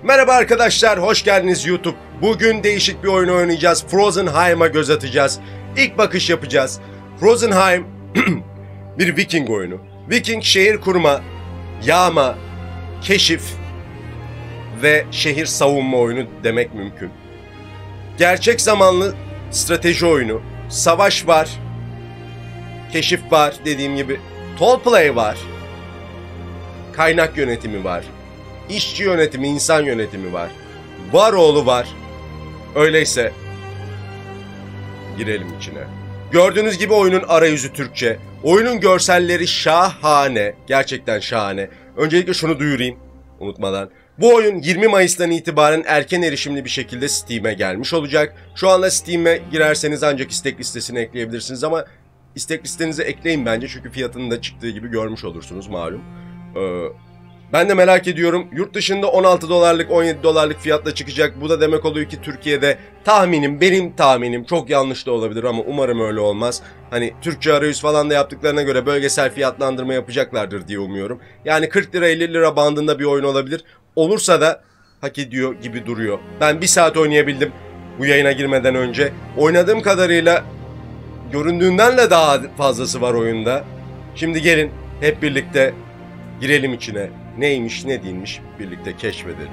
Merhaba arkadaşlar, hoş geldiniz YouTube. Bugün değişik bir oyun oynayacağız. Frozenheim'a göz atacağız. İlk bakış yapacağız. Frozenheim bir Viking oyunu. Viking şehir kurma, yağma, keşif ve şehir savunma oyunu demek mümkün. Gerçek zamanlı strateji oyunu. Savaş var. Keşif var dediğim gibi. Role play var. Kaynak yönetimi var. İşçi yönetimi, insan yönetimi var. Varoğlu var. Öyleyse girelim içine. Gördüğünüz gibi oyunun arayüzü Türkçe. Oyunun görselleri şahane. Gerçekten şahane. Öncelikle şunu duyurayım unutmadan. Bu oyun 20 Mayıs'tan itibaren erken erişimli bir şekilde Steam'e gelmiş olacak. Şu anda Steam'e girerseniz ancak istek listesine ekleyebilirsiniz ama istek listenize ekleyin bence çünkü fiyatının da çıktığı gibi görmüş olursunuz malum. Ben de merak ediyorum. Yurt dışında 16 dolarlık 17 dolarlık fiyatla çıkacak. Bu da demek oluyor ki Türkiye'de benim tahminim çok yanlış da olabilir ama umarım öyle olmaz. Hani Türkçe arayüz falan da yaptıklarına göre bölgesel fiyatlandırma yapacaklardır diye umuyorum. Yani 40 lira 50 lira bandında bir oyun olabilir. Olursa da hak ediyor gibi duruyor. Ben 1 saat oynayabildim bu yayına girmeden önce. Oynadığım kadarıyla göründüğünden de daha fazlası var oyunda. Şimdi gelin hep birlikte girelim içine. Neymiş ne değilmiş birlikte keşfedelim.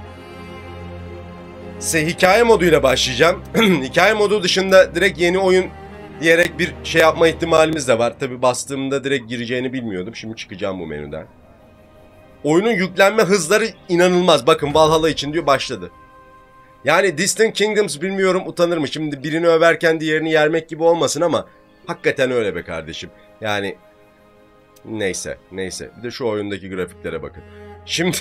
Size hikaye moduyla başlayacağım. Hikaye modu dışında direkt yeni oyun diyerek bir şey yapma ihtimalimiz de var. Tabi bastığımda direkt gireceğini bilmiyordum. Şimdi çıkacağım bu menüden. Oyunun yüklenme hızları inanılmaz. Bakın Valhalla için diyor başladı. Yani Distant Kingdoms bilmiyorum utanır mı? Şimdi birini överken diğerini yermek gibi olmasın ama hakikaten öyle be kardeşim. Yani neyse. Bir de şu oyundaki grafiklere bakın. Şimdi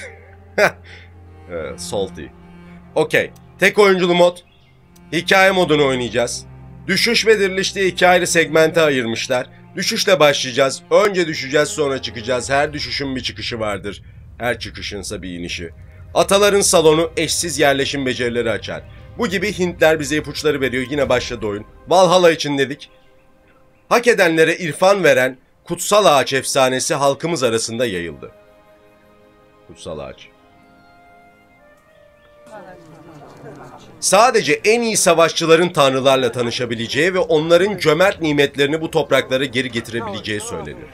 salty. Okey. Tek oyunculu mod. Hikaye modunu oynayacağız. Düşüş ve diriliş diye 2 ayrı segmente ayırmışlar. Düşüşle başlayacağız. Önce düşeceğiz sonra çıkacağız. Her düşüşün bir çıkışı vardır. Her çıkışınsa bir inişi. Ataların salonu eşsiz yerleşim becerileri açar. Bu gibi hintler bize ipuçları veriyor. Yine başladı oyun. Valhalla için dedik. Hak edenlere irfan veren kutsal ağaç efsanesi halkımız arasında yayıldı. Kutsal ağaç. Sadece en iyi savaşçıların tanrılarla tanışabileceği ve onların cömert nimetlerini bu topraklara geri getirebileceği söylenir.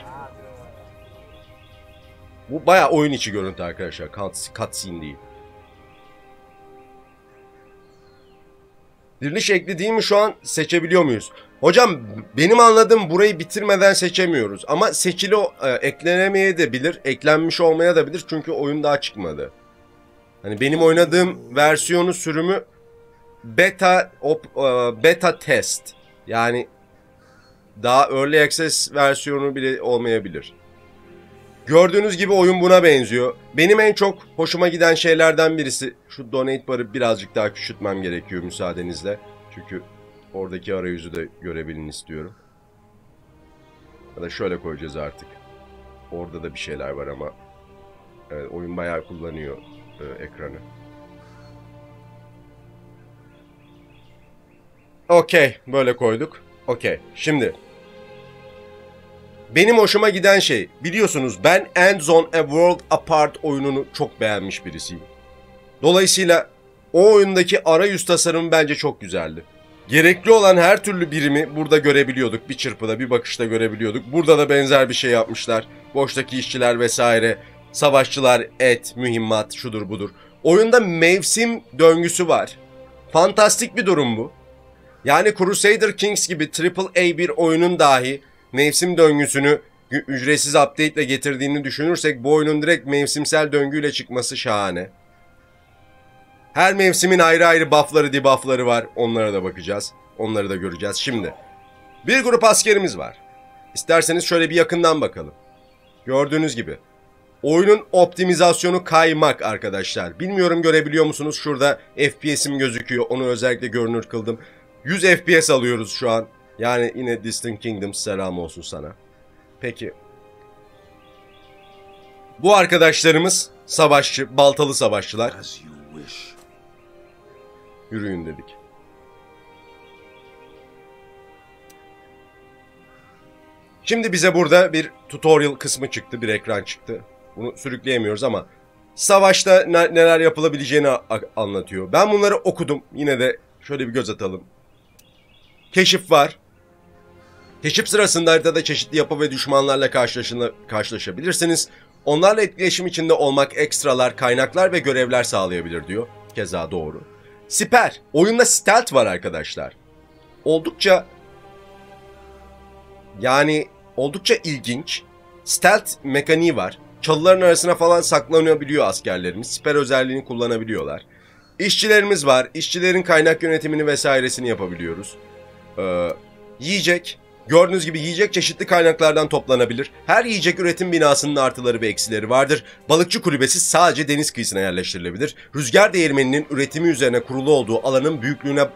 Bu bayağı oyun içi görüntü arkadaşlar. Cutscene değil. Diriliş ekli değil mi şu an seçebiliyor muyuz? Hocam benim anladığım burayı bitirmeden seçemiyoruz. Ama seçili eklenemeye de bilir, eklenmiş olmaya da bilir çünkü oyun daha çıkmadı. Hani benim oynadığım versiyonu sürümü beta test. Yani daha early access versiyonu bile olmayabilir. Gördüğünüz gibi oyun buna benziyor. Benim en çok hoşuma giden şeylerden birisi şu donate bar'ı birazcık daha küçültmem gerekiyor müsaadenizle. Çünkü oradaki arayüzü de görebilin istiyorum. Ya da şöyle koyacağız artık. Orada da bir şeyler var ama evet, oyun bayağı kullanıyor ekranı. Okey, böyle koyduk. Okey, şimdi benim hoşuma giden şey, biliyorsunuz ben Ends on a World Apart oyununu çok beğenmiş birisiyim. Dolayısıyla o oyundaki arayüz tasarımı bence çok güzeldi. Gerekli olan her türlü birimi burada görebiliyorduk. Bir çırpıda, bir bakışta görebiliyorduk. Burada da benzer bir şey yapmışlar. Boştaki işçiler vesaire, savaşçılar, et, mühimmat, şudur budur. Oyunda mevsim döngüsü var. Fantastik bir durum bu. Yani Crusader Kings gibi AAA bir oyunun dahi mevsim döngüsünü ücretsiz update ile getirdiğini düşünürsek bu oyunun direkt mevsimsel döngüyle çıkması şahane. Her mevsimin ayrı ayrı buff'ları, debuff'ları var. Onlara da bakacağız. Onları da göreceğiz. Şimdi bir grup askerimiz var. İsterseniz şöyle bir yakından bakalım. Gördüğünüz gibi oyunun optimizasyonu kaymak arkadaşlar. Bilmiyorum görebiliyor musunuz? Şurada FPS'im gözüküyor. Onu özellikle görünür kıldım. 100 FPS alıyoruz şu an. Yani yine Distant Kingdoms selam olsun sana. Peki. Bu arkadaşlarımız savaşçı, baltalı savaşçılar. Yürüyün dedik. Şimdi bize burada bir tutorial kısmı çıktı, bir ekran çıktı. Bunu sürükleyemiyoruz ama Savaşta neler yapılabileceğini anlatıyor. Ben bunları okudum. Yine de şöyle bir göz atalım. Keşif var. Keşif sırasında haritada çeşitli yapı ve düşmanlarla karşılaşabilirsiniz. Onlarla etkileşim içinde olmak ekstralar, kaynaklar ve görevler sağlayabilir diyor. Keza doğru. Siper. Oyunda stealth var arkadaşlar. Oldukça ilginç. Stealth mekaniği var. Çalıların arasına falan saklanabiliyor askerlerimiz. Siper özelliğini kullanabiliyorlar. İşçilerimiz var. İşçilerin kaynak yönetimini vesairesini yapabiliyoruz. Yiyecek. Gördüğünüz gibi yiyecek çeşitli kaynaklardan toplanabilir. Her yiyecek üretim binasının artıları ve eksileri vardır. Balıkçı kulübesi sadece deniz kıyısına yerleştirilebilir. Rüzgar değirmeninin üretimi üzerine kurulu olduğu alanın büyüklüğüne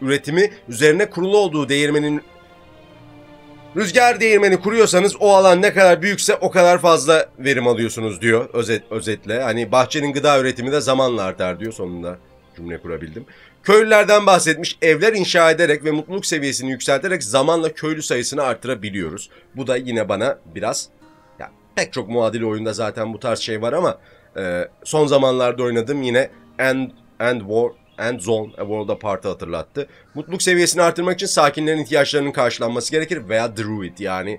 Rüzgar değirmeni kuruyorsanız o alan ne kadar büyükse o kadar fazla verim alıyorsunuz diyor özetle. Hani bahçenin gıda üretimi de zamanla artar diyor, sonunda cümle kurabildim. Köylülerden bahsetmiş, evler inşa ederek ve mutluluk seviyesini yükselterek zamanla köylü sayısını artırabiliyoruz. Bu da yine bana biraz, ya pek çok muadili oyunda zaten bu tarz şey var ama son zamanlarda oynadığım yine End Zone A World Apart'ı hatırlattı. Mutluluk seviyesini artırmak için sakinlerin ihtiyaçlarının karşılanması gerekir veya Druid, yani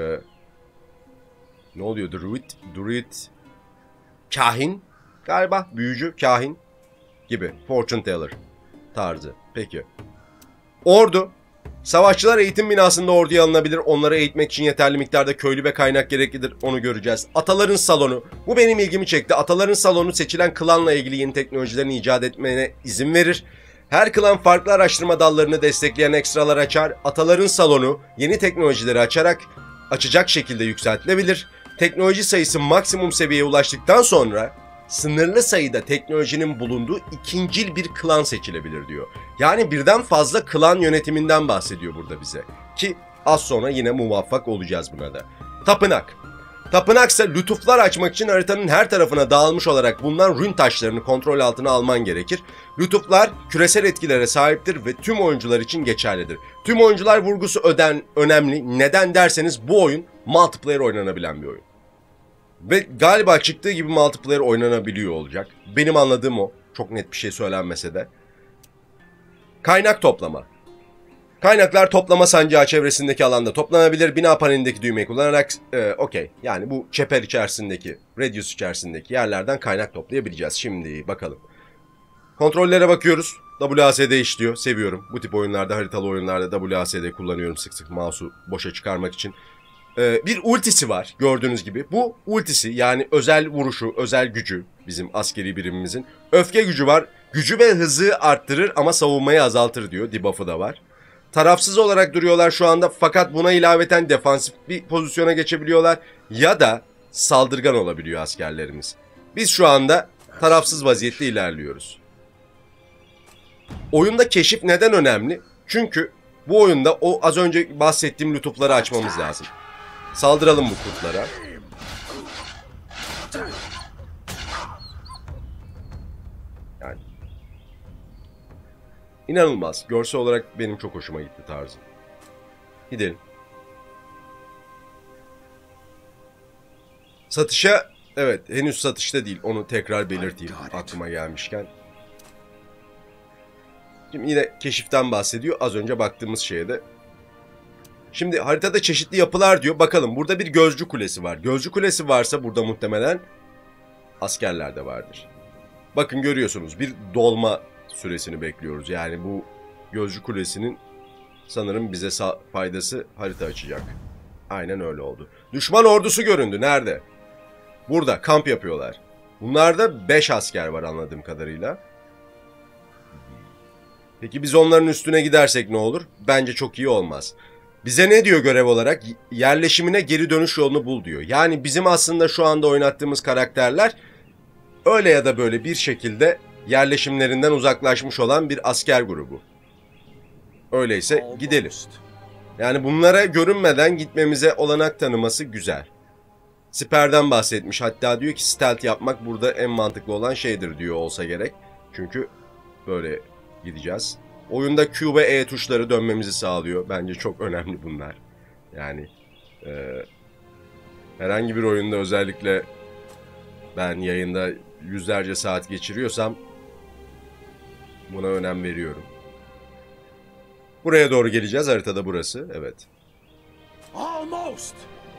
ne oluyor Druid kahin galiba, büyücü, kahin gibi, fortune teller tarzı. Peki. Ordu. Savaşçılar eğitim binasında orduya alınabilir. Onları eğitmek için yeterli miktarda köylü ve kaynak gereklidir. Onu göreceğiz. Ataların salonu. Bu benim ilgimi çekti. Ataların salonu seçilen klanla ilgili yeni teknolojilerini icat etmene izin verir. Her klan farklı araştırma dallarını destekleyen ekstralar açar. Ataların salonu yeni teknolojileri açacak şekilde yükseltilebilir. Teknoloji sayısı maksimum seviyeye ulaştıktan sonra sınırlı sayıda teknolojinin bulunduğu ikincil bir klan seçilebilir diyor. Yani birden fazla klan yönetiminden bahsediyor burada bize. Ki az sonra yine muvaffak olacağız buna da. Tapınak. Tapınaksa lütuflar açmak için haritanın her tarafına dağılmış olarak bulunan rün taşlarını kontrol altına alman gerekir. Lütuflar küresel etkilere sahiptir ve tüm oyuncular için geçerlidir. Tüm oyuncular vurgusu önemli. Neden derseniz bu oyun multiplayer oynanabilen bir oyun. Ve galiba çıktığı gibi multiplayer oynanabiliyor olacak. Benim anladığım o. Çok net bir şey söylenmese de. Kaynak toplama. Kaynaklar toplama sancağı çevresindeki alanda toplanabilir. Bina panelindeki düğmeyi kullanarak okey. Yani bu çeper içerisindeki, radius içerisindeki yerlerden kaynak toplayabileceğiz. Şimdi bakalım. Kontrollere bakıyoruz. WASD işliyor. Seviyorum. Bu tip oyunlarda, haritalı oyunlarda WASD kullanıyorum sık sık mouse'u boşa çıkarmak için. Bir ultisi var gördüğünüz gibi. Bu ultisi, yani özel vuruşu, özel gücü bizim askeri birimimizin. Öfke gücü var. Gücü ve hızı arttırır ama savunmayı azaltır diyor. Debuff'ı da var. Tarafsız olarak duruyorlar şu anda fakat buna ilaveten defansif bir pozisyona geçebiliyorlar. Ya da saldırgan olabiliyor askerlerimiz. Biz şu anda tarafsız vaziyette ilerliyoruz. Oyunda keşif neden önemli? Çünkü bu oyunda o az önce bahsettiğim lütufları açmamız lazım. Saldıralım bu kurtlara. Yani İnanılmaz. Görsel olarak benim çok hoşuma gitti tarzı. Gidelim. Satışa, evet, henüz satışta değil. Onu tekrar belirteyim aklıma gelmişken. Şimdi yine keşiften bahsediyor. Az önce baktığımız şeye de. Şimdi haritada çeşitli yapılar diyor. Bakalım, burada bir gözcü kulesi var. Gözcü kulesi varsa burada muhtemelen askerler de vardır. Bakın görüyorsunuz, bir dolma süresini bekliyoruz. Yani bu gözcü kulesinin sanırım bize faydası, harita açacak. Aynen öyle oldu. Düşman ordusu göründü. Nerede? Burada kamp yapıyorlar. Bunlarda 5 asker var anladığım kadarıyla. Peki biz onların üstüne gidersek ne olur? Bence çok iyi olmaz. Bize ne diyor görev olarak? Yerleşimine geri dönüş yolunu bul diyor. Yani bizim aslında şu anda oynattığımız karakterler öyle ya da böyle bir şekilde yerleşimlerinden uzaklaşmış olan bir asker grubu. Öyleyse gidelim. Yani bunlara görünmeden gitmemize olanak tanıması güzel. Siperden bahsetmiş. Hatta diyor ki stealth yapmak burada en mantıklı olan şeydir diyor olsa gerek. Çünkü böyle gideceğiz. Oyunda Q ve E tuşları dönmemizi sağlıyor. Bence çok önemli bunlar. Yani herhangi bir oyunda, özellikle ben yayında yüzlerce saat geçiriyorsam buna önem veriyorum. Buraya doğru geleceğiz. Haritada burası. Evet. Almost.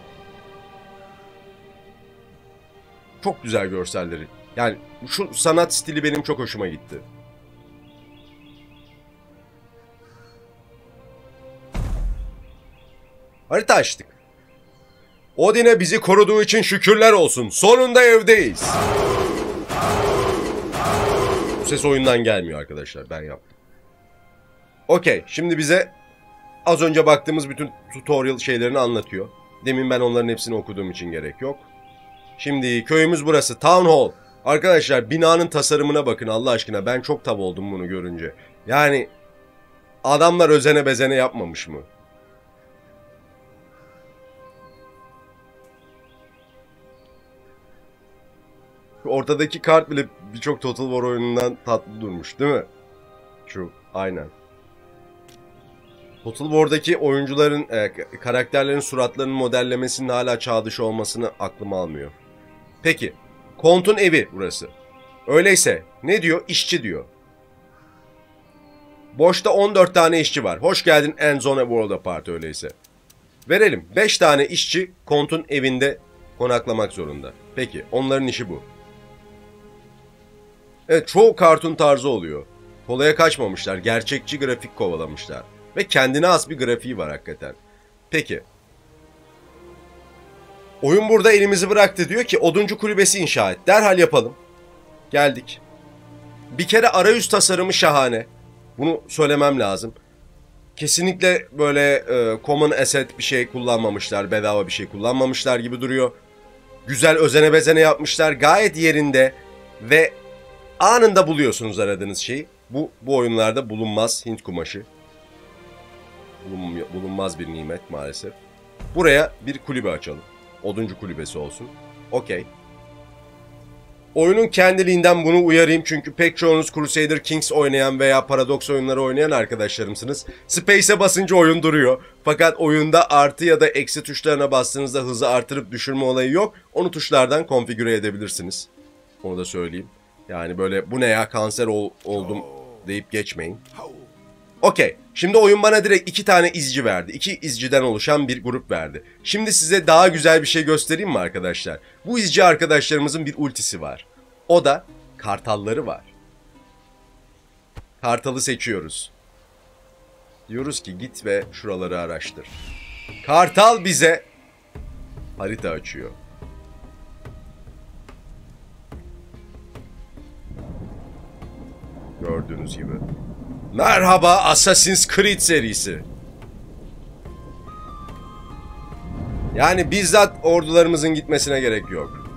Çok güzel görselleri. Yani şu sanat stili benim çok hoşuma gitti. Harita açtık. Odin'e bizi koruduğu için şükürler olsun. Sonunda evdeyiz. Bu ses oyundan gelmiyor arkadaşlar. Ben yaptım. Okey. Şimdi bize az önce baktığımız bütün tutorial şeylerini anlatıyor. Demin ben onların hepsini okuduğum için gerek yok. Şimdi köyümüz burası. Town Hall. Arkadaşlar binanın tasarımına bakın Allah aşkına. Ben çok tav oldum bunu görünce. Yani adamlar özene bezene yapmamış mı? Ortadaki kart bile birçok Total War oyunundan tatlı durmuş değil mi? Şu aynen. Total War'daki oyuncuların, karakterlerin suratlarının modellemesinin hala çağ dışı olmasını aklım almıyor. Peki, Kont'un evi burası. Öyleyse ne diyor? İşçi diyor. Boşta 14 tane işçi var. Hoş geldin Ends on a World Apart öyleyse. Verelim. 5 tane işçi Kont'un evinde konaklamak zorunda. Peki, onların işi bu. Evet, çoğu kartun tarzı oluyor. Kolaya kaçmamışlar, gerçekçi grafik kovalamışlar. Ve kendine has bir grafiği var hakikaten. Peki. Oyun burada elimizi bıraktı. Diyor ki oduncu kulübesi inşa et. Derhal yapalım. Geldik. Bir kere arayüz tasarımı şahane. Bunu söylemem lazım. Kesinlikle böyle common asset bir şey kullanmamışlar. Bedava bir şey kullanmamışlar gibi duruyor. Güzel özene bezene yapmışlar. Gayet yerinde. Ve anında buluyorsunuz aradığınız şeyi. Bu oyunlarda bulunmaz Hint kumaşı. Bulunmaz bir nimet maalesef. Buraya bir kulübe açalım. Oduncu kulübesi olsun. Okey. Oyunun kendiliğinden bunu uyarayım çünkü pek çoğunuz Crusader Kings oynayan veya Paradox oyunları oynayan arkadaşlarımsınız. Space'e basınca oyun duruyor. Fakat oyunda artı ya da eksi tuşlarına bastığınızda hızı artırıp düşürme olayı yok. Onu tuşlardan konfigüre edebilirsiniz. Onu da söyleyeyim. Yani böyle bu ne ya kanser oldum deyip geçmeyin. Okey. Şimdi oyun bana direkt 2 tane izci verdi. 2 izciden oluşan bir grup verdi. Şimdi size daha güzel bir şey göstereyim mi arkadaşlar? Bu izci arkadaşlarımızın bir ultisi var. O da kartalları var. Kartalı seçiyoruz. Diyoruz ki git ve şuraları araştır. Kartal bize harita açıyor. Gördüğünüz gibi. Merhaba Assassin's Creed serisi. Yani bizzat ordularımızın gitmesine gerek yok.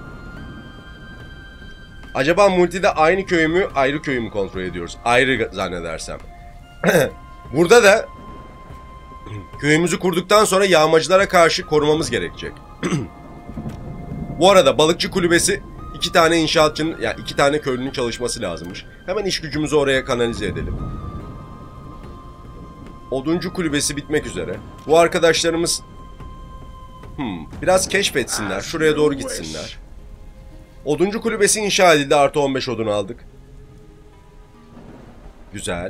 Acaba multide aynı köyü mü, ayrı köyü mü kontrol ediyoruz? Ayrı zannedersem. Burada da köyümüzü kurduktan sonra yağmacılara karşı korumamız gerekecek. Bu arada balıkçı kulübesi 2 tane inşaatçının, yani 2 tane köylünün çalışması lazımmış. Hemen iş gücümüzü oraya kanalize edelim. Oduncu kulübesi bitmek üzere. Bu arkadaşlarımız biraz keşfetsinler. Şuraya doğru gitsinler. Oduncu kulübesi inşa edildi. Artı 15 odun aldık. Güzel.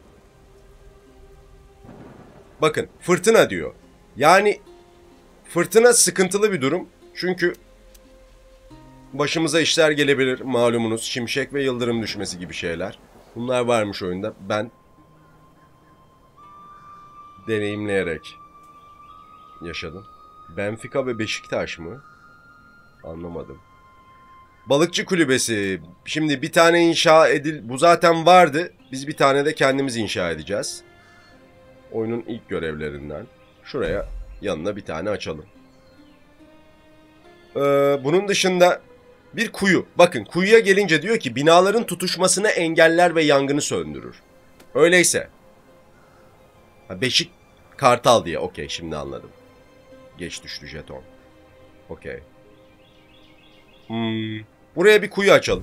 Bakın fırtına diyor. Yani fırtına sıkıntılı bir durum. Çünkü başımıza işler gelebilir malumunuz. Şimşek ve yıldırım düşmesi gibi şeyler. Bunlar varmış oyunda. Ben deneyimleyerek yaşadım. Benfica ve Beşiktaş mı? Anlamadım. Balıkçı kulübesi. Şimdi bir tane inşa bu zaten vardı. Biz bir tane de kendimiz inşa edeceğiz. Oyunun ilk görevlerinden. Şuraya yanına bir tane açalım. Bunun dışında bir kuyu. Bakın kuyuya gelince diyor ki binaların tutuşmasını engeller ve yangını söndürür. Öyleyse. Beşik kartal diye. Okey şimdi anladım. Geç düştü jeton. Okey. Buraya bir kuyu açalım.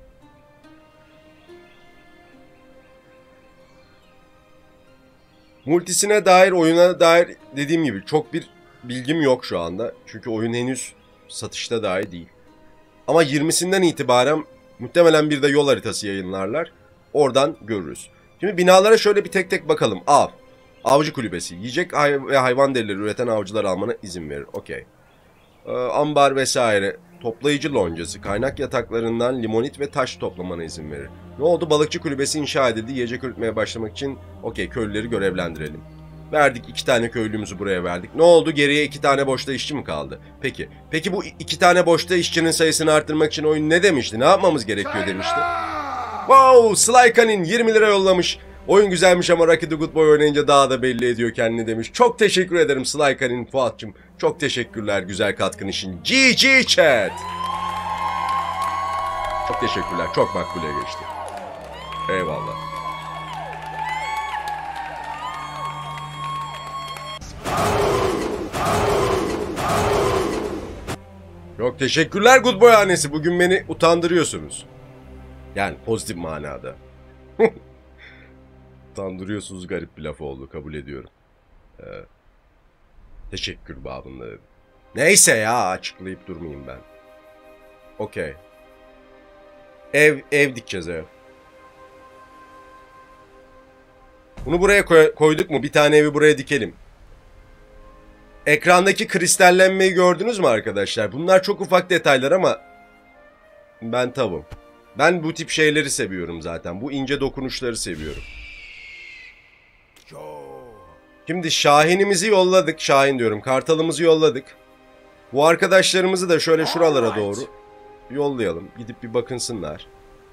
Multisine dair, oyuna dair dediğim gibi çok bir bilgim yok şu anda. Çünkü oyun henüz satışta dahi değil. Ama 20'sinden itibaren muhtemelen bir de yol haritası yayınlarlar. Oradan görürüz. Şimdi binalara şöyle bir tek tek bakalım. Av. Avcı kulübesi. Yiyecek ve hayvan derileri üreten avcılar almana izin verir. Okey. Ambar vesaire. Toplayıcı loncası. Kaynak yataklarından limonit ve taş toplamana izin verir. Ne oldu? Balıkçı kulübesi inşa edildi. Yiyecek üretmeye başlamak için okey, köylüleri görevlendirelim. Verdik, 2 tane köylümüzü buraya verdik. Ne oldu? Geriye 2 tane boşta işçi mi kaldı? Peki bu 2 tane boşta işçinin sayısını arttırmak için oyun ne demişti? Ne yapmamız gerekiyor demişti. Wow! Slykanin 20 lira yollamış. Oyun güzelmiş ama Rocky the Good Boy oynayınca daha da belli ediyor kendini demiş. Çok teşekkür ederim Slykanin Fuat'cığım. Çok teşekkürler güzel katkın için. GG chat. Çok teşekkürler. Çok makbule geçti. Eyvallah. Çok teşekkürler Good Boy hanesi. Bugün beni utandırıyorsunuz. Yani pozitif manada. Utandırıyorsunuz, garip bir laf oldu. Kabul ediyorum. Teşekkür babında dedim. Neyse ya, açıklayıp durmayayım ben. Okey. Ev dikeceğiz ev. Bunu buraya koyduk mu? Bir tane evi buraya dikelim. Ekrandaki kristallenmeyi gördünüz mü arkadaşlar? Bunlar çok ufak detaylar ama ben tavım. Ben bu tip şeyleri seviyorum zaten. Bu ince dokunuşları seviyorum. Şimdi Şahin'imizi yolladık. Şahin diyorum. Kartalımızı yolladık. Bu arkadaşlarımızı da şöyle şuralara doğru yollayalım. Gidip bir bakınsınlar.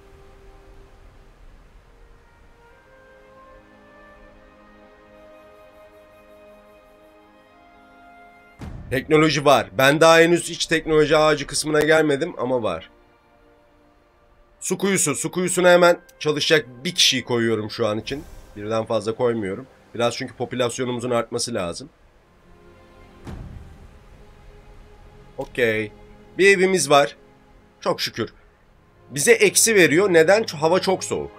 Teknoloji var. Ben daha henüz hiç teknoloji ağacı kısmına gelmedim ama var. Su kuyusu. Su kuyusuna hemen çalışacak bir kişiyi koyuyorum şu an için. Birden fazla koymuyorum. Biraz çünkü popülasyonumuzun artması lazım. Okey. Bir evimiz var. Çok şükür. Bize eksi veriyor. Neden? Hava çok soğuk.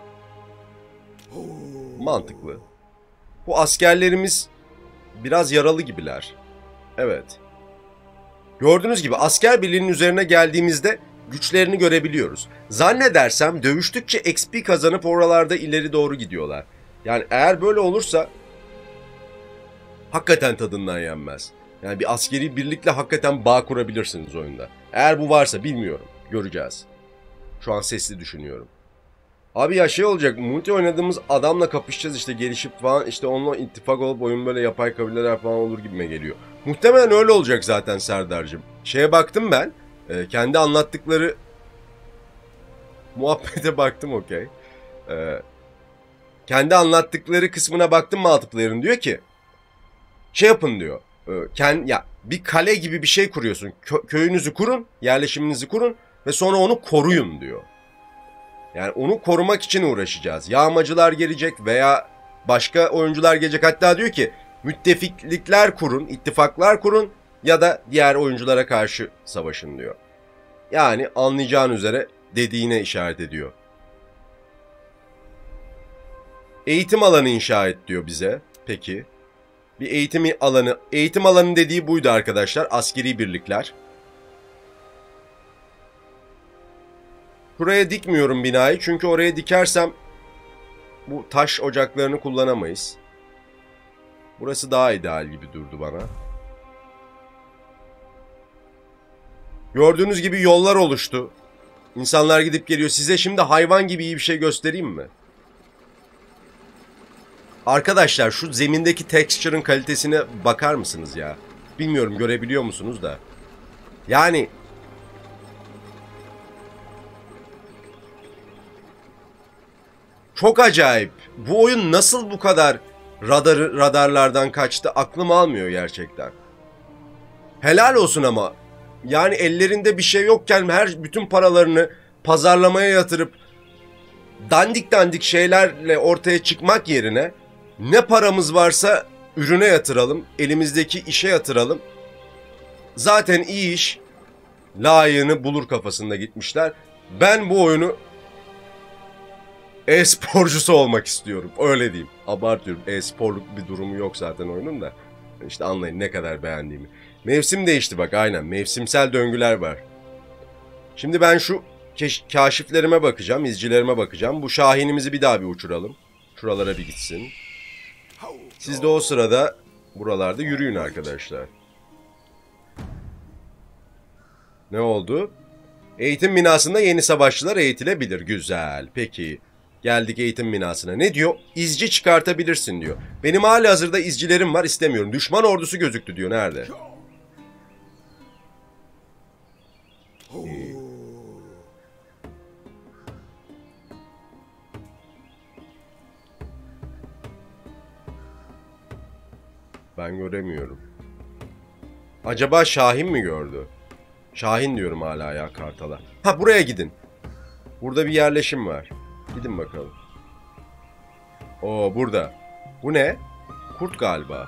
Mantıklı. Bu askerlerimiz biraz yaralı gibiler. Evet. Gördüğünüz gibi asker birliğinin üzerine geldiğimizde güçlerini görebiliyoruz. Zannedersem dövüştükçe XP kazanıp oralarda ileri doğru gidiyorlar. Yani eğer böyle olursa hakikaten tadından yenmez. Yani bir askeri birlikle hakikaten bağ kurabilirsiniz oyunda. Eğer bu varsa bilmiyorum. Göreceğiz. Şu an sesli düşünüyorum. Abi ya şey olacak. Multi oynadığımız adamla kapışacağız işte, gelişip falan, işte onunla ittifak olup oyun böyle yapay kabileler falan olur gibime geliyor. Muhtemelen öyle olacak zaten Serdar'cığım. Şeye baktım ben. Kendi anlattıkları muhabbete baktım, okey. Kendi anlattıkları kısmına baktım multiplayer'ın, diyor ki şey yapın diyor. Ya bir kale gibi bir şey kuruyorsun. Köyünüzü kurun, yerleşiminizi kurun ve sonra onu koruyun diyor. Yani onu korumak için uğraşacağız. Yağmacılar gelecek veya başka oyuncular gelecek. Hatta diyor ki müttefiklikler kurun, ittifaklar kurun ya da diğer oyunculara karşı savaşın diyor. Yani anlayacağın üzere dediğine işaret ediyor. Eğitim alanı inşa et diyor bize. Peki. Bir eğitim alanı dediği buydu arkadaşlar. Askeri birlikler. Buraya dikmiyorum binayı çünkü oraya dikersem bu taş ocaklarını kullanamayız. Burası daha ideal gibi durdu bana. Gördüğünüz gibi yollar oluştu. İnsanlar gidip geliyor. Size şimdi hayvan gibi iyi bir şey göstereyim mi? Arkadaşlar şu zemindeki texture'ın kalitesine bakar mısınız ya? Bilmiyorum görebiliyor musunuz da. Yani çok acayip. Bu oyun nasıl bu kadar radarlardan kaçtı aklım almıyor gerçekten. Helal olsun ama. Yani ellerinde bir şey yokken bütün paralarını pazarlamaya yatırıp dandik dandik şeylerle ortaya çıkmak yerine ne paramız varsa ürüne yatıralım, elimizdeki işe yatıralım. Zaten iyi iş layığını bulur kafasında gitmişler. Ben bu oyunu e-sporcusu olmak istiyorum. Öyle diyeyim. Abartıyorum. E-sporluk bir durumu yok zaten oyunun da. İşte anlayın ne kadar beğendiğimi. Mevsim değişti bak, aynen. Mevsimsel döngüler var. Şimdi ben şu kaşiflerime bakacağım, izcilerime bakacağım. Bu Şahinimizi bir daha bir uçuralım. Şuralara bir gitsin. Siz de o sırada buralarda yürüyün arkadaşlar. Ne oldu? Eğitim binasında yeni savaşçılar eğitilebilir. Güzel. Peki. Geldik eğitim binasına. Ne diyor? İzci çıkartabilirsin diyor. Benim halihazırda izcilerim var, istemiyorum. Düşman ordusu gözüktü diyor. Nerede? İyi. Ben göremiyorum. Acaba Şahin mi gördü? Şahin diyorum hala ya Kartal'a. Ha, buraya gidin. Burada bir yerleşim var. Gidin bakalım. Oo, burada. Bu ne? Kurt galiba.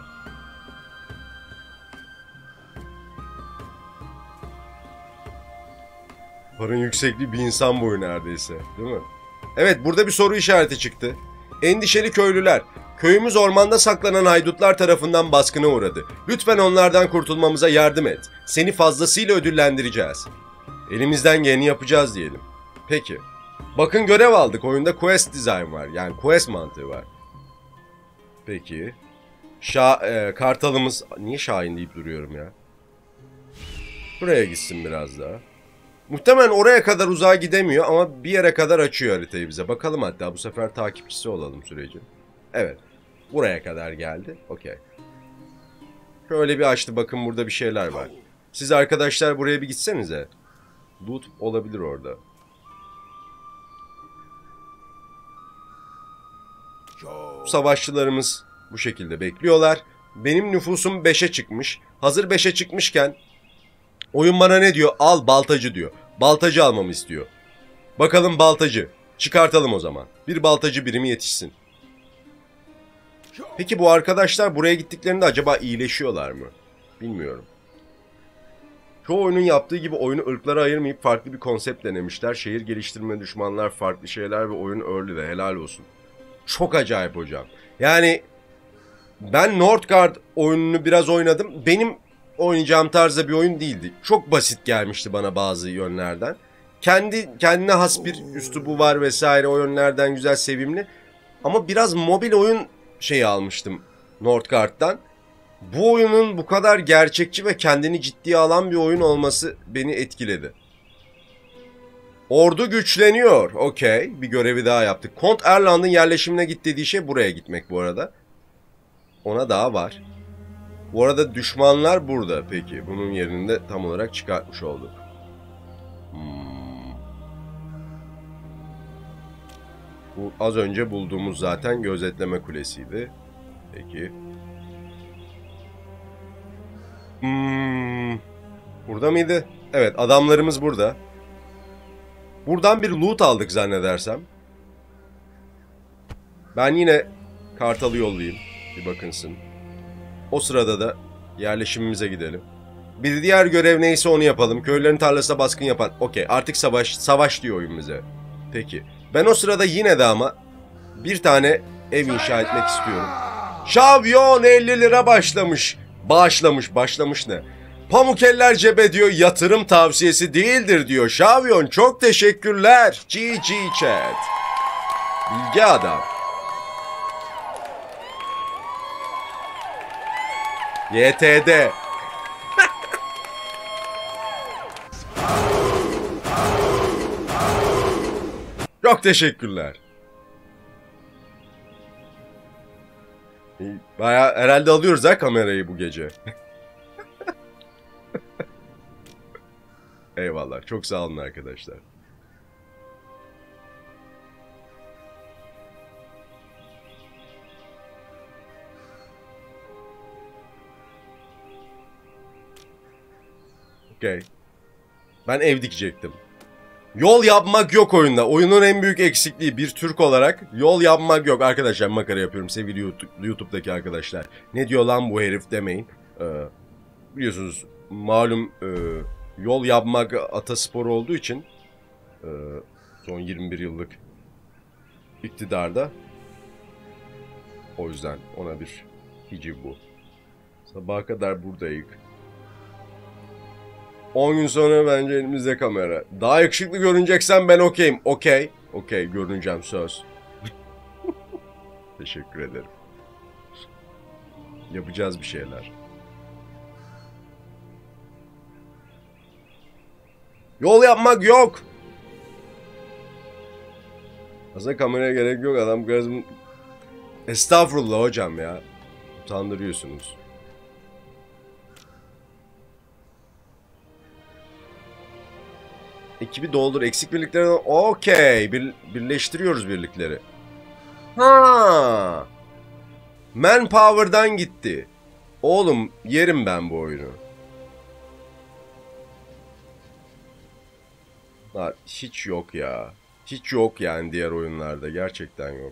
Barın yüksekliği bir insan boyu neredeyse. Değil mi? Evet, burada bir soru işareti çıktı. Endişeli köylüler. Köyümüz ormanda saklanan haydutlar tarafından baskına uğradı. Lütfen onlardan kurtulmamıza yardım et. Seni fazlasıyla ödüllendireceğiz. Elimizden geleni yapacağız diyelim. Peki. Bakın, görev aldık. Oyunda quest design var. Yani quest mantığı var. Peki. Kartalımız... Niye Şahin deyip duruyorum ya? Buraya gitsin biraz daha. Muhtemelen oraya kadar uzağa gidemiyor ama bir yere kadar açıyor haritayı bize. Bakalım, hatta bu sefer takipçisi olalım sürecin. Evet. Buraya kadar geldi. Okey. Şöyle bir açtı. Bakın, burada bir şeyler var. Siz arkadaşlar buraya bir gitsenize. Loot olabilir orada. Savaşçılarımız bu şekilde bekliyorlar. Benim nüfusum 5'e çıkmış. Hazır 5'e çıkmışken oyun bana ne diyor? Al baltacı diyor. Baltacı almamı istiyor. Bakalım baltacı. Çıkartalım o zaman. Bir baltacı birimi yetişsin. Peki bu arkadaşlar buraya gittiklerinde acaba iyileşiyorlar mı? Bilmiyorum. Çoğu oyunun yaptığı gibi oyunu ırklara ayırmayıp farklı bir konsept denemişler. Şehir geliştirme, düşmanlar, farklı şeyler ve oyun early'de. Helal olsun. Çok acayip hocam. Yani ben Northgard oyununu biraz oynadım. Benim oynayacağım tarzda bir oyun değildi. Çok basit gelmişti bana bazı yönlerden. Kendine has bir üslubu var vesaire, o yönlerden güzel, sevimli. Ama biraz mobil oyun şeyi almıştım Northgard'dan. Bu oyunun bu kadar gerçekçi ve kendini ciddiye alan bir oyun olması beni etkiledi. Ordu güçleniyor. Okey. Bir görevi daha yaptık. Kont Erland'ın yerleşimine git dediği şey buraya gitmek bu arada. Ona daha var. Bu arada düşmanlar burada. Peki. Bunun yerini de tam olarak çıkartmış olduk. Bu az önce bulduğumuz zaten gözetleme kulesiydi. Peki. Burada mıydı? Evet, adamlarımız burada. Buradan bir loot aldık zannedersem. Ben yine Kartal'ı yollayayım. Bir bakınsın. O sırada da yerleşimimize gidelim. Bir diğer görev neyse onu yapalım. Köylülerin tarlasına baskın yapan. Okey, artık savaş diyor oyun bize. Peki. Ben o sırada yine de ama bir tane ev inşa etmek istiyorum. Şavyon 50 lira başlamış. Başlamış ne? Pamukeller cebe diyor, yatırım tavsiyesi değildir diyor. Şavyon çok teşekkürler. GG chat. Bilge adam. YTD. Çok teşekkürler. Bayağı herhalde alıyoruz ha kamerayı bu gece. Eyvallah. Çok sağ olun arkadaşlar. Okey. Ben ev dikecektim. Yol yapmak yok oyunda. Oyunun en büyük eksikliği bir Türk olarak yol yapmak yok. Arkadaşlar makara yapıyorum sevgili YouTube'daki arkadaşlar. Ne diyor lan bu herif demeyin. Biliyorsunuz malum yol yapmak atasporu olduğu için son 21 yıllık iktidarda. O yüzden ona bir hiciv bu. Sabaha kadar buradayız. 10 gün sonra bence elimizde kamera. Daha yakışıklı görüneceksen ben okeyim. Okey. Okey, görüneceğim, söz. Teşekkür ederim. Yapacağız bir şeyler. Yol yapmak yok. Aslında kameraya gerek yok, adam gazım. Estağfurullah hocam ya. Utandırıyorsunuz. Ekibi doldur. Eksik birlikleri... Okey. Birleştiriyoruz birlikleri. Ha. Manpower'dan gitti. Oğlum yerim ben bu oyunu. Ha, hiç yok ya. Hiç yok yani diğer oyunlarda. Gerçekten yok.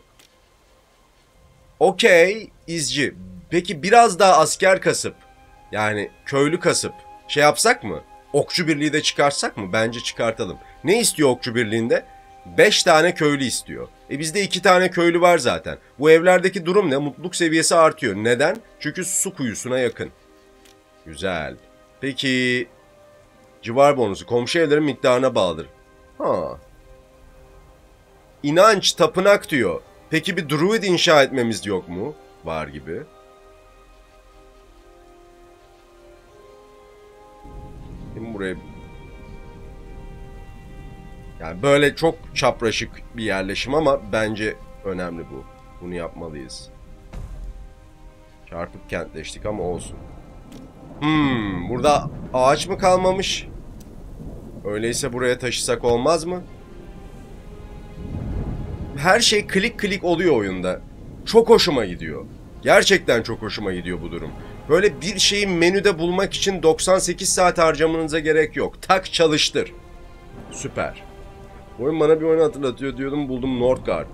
Okey. İzci. Peki biraz daha asker kasıp, yani köylü kasıp şey yapsak mı? Okçu birliği de çıkarsak mı? Bence çıkartalım. Ne istiyor okçu birliğinde? 5 tane köylü istiyor. Bizde 2 tane köylü var zaten. Bu evlerdeki durum ne? Mutluluk seviyesi artıyor. Neden? Çünkü su kuyusuna yakın. Güzel. Peki civar bonusu komşu evlerin miktarına bağlıdır. Ha. İnanç, tapınak diyor. Peki bir druid inşa etmemiz yok mu? Var gibi. Şimdi buraya... Yani böyle çok çapraşık bir yerleşim ama bence önemli bu. Bunu yapmalıyız. Çarpık kentleştik ama olsun. Burada ağaç mı kalmamış? Öyleyse buraya taşısak olmaz mı? Her şey klik klik oluyor oyunda. Çok hoşuma gidiyor. Gerçekten çok hoşuma gidiyor bu durum. Böyle bir şeyi menüde bulmak için 98 saat harcamanıza gerek yok. Tak çalıştır. Süper. Oyun bana bir oyunu hatırlatıyor diyordum, buldum, Northgard.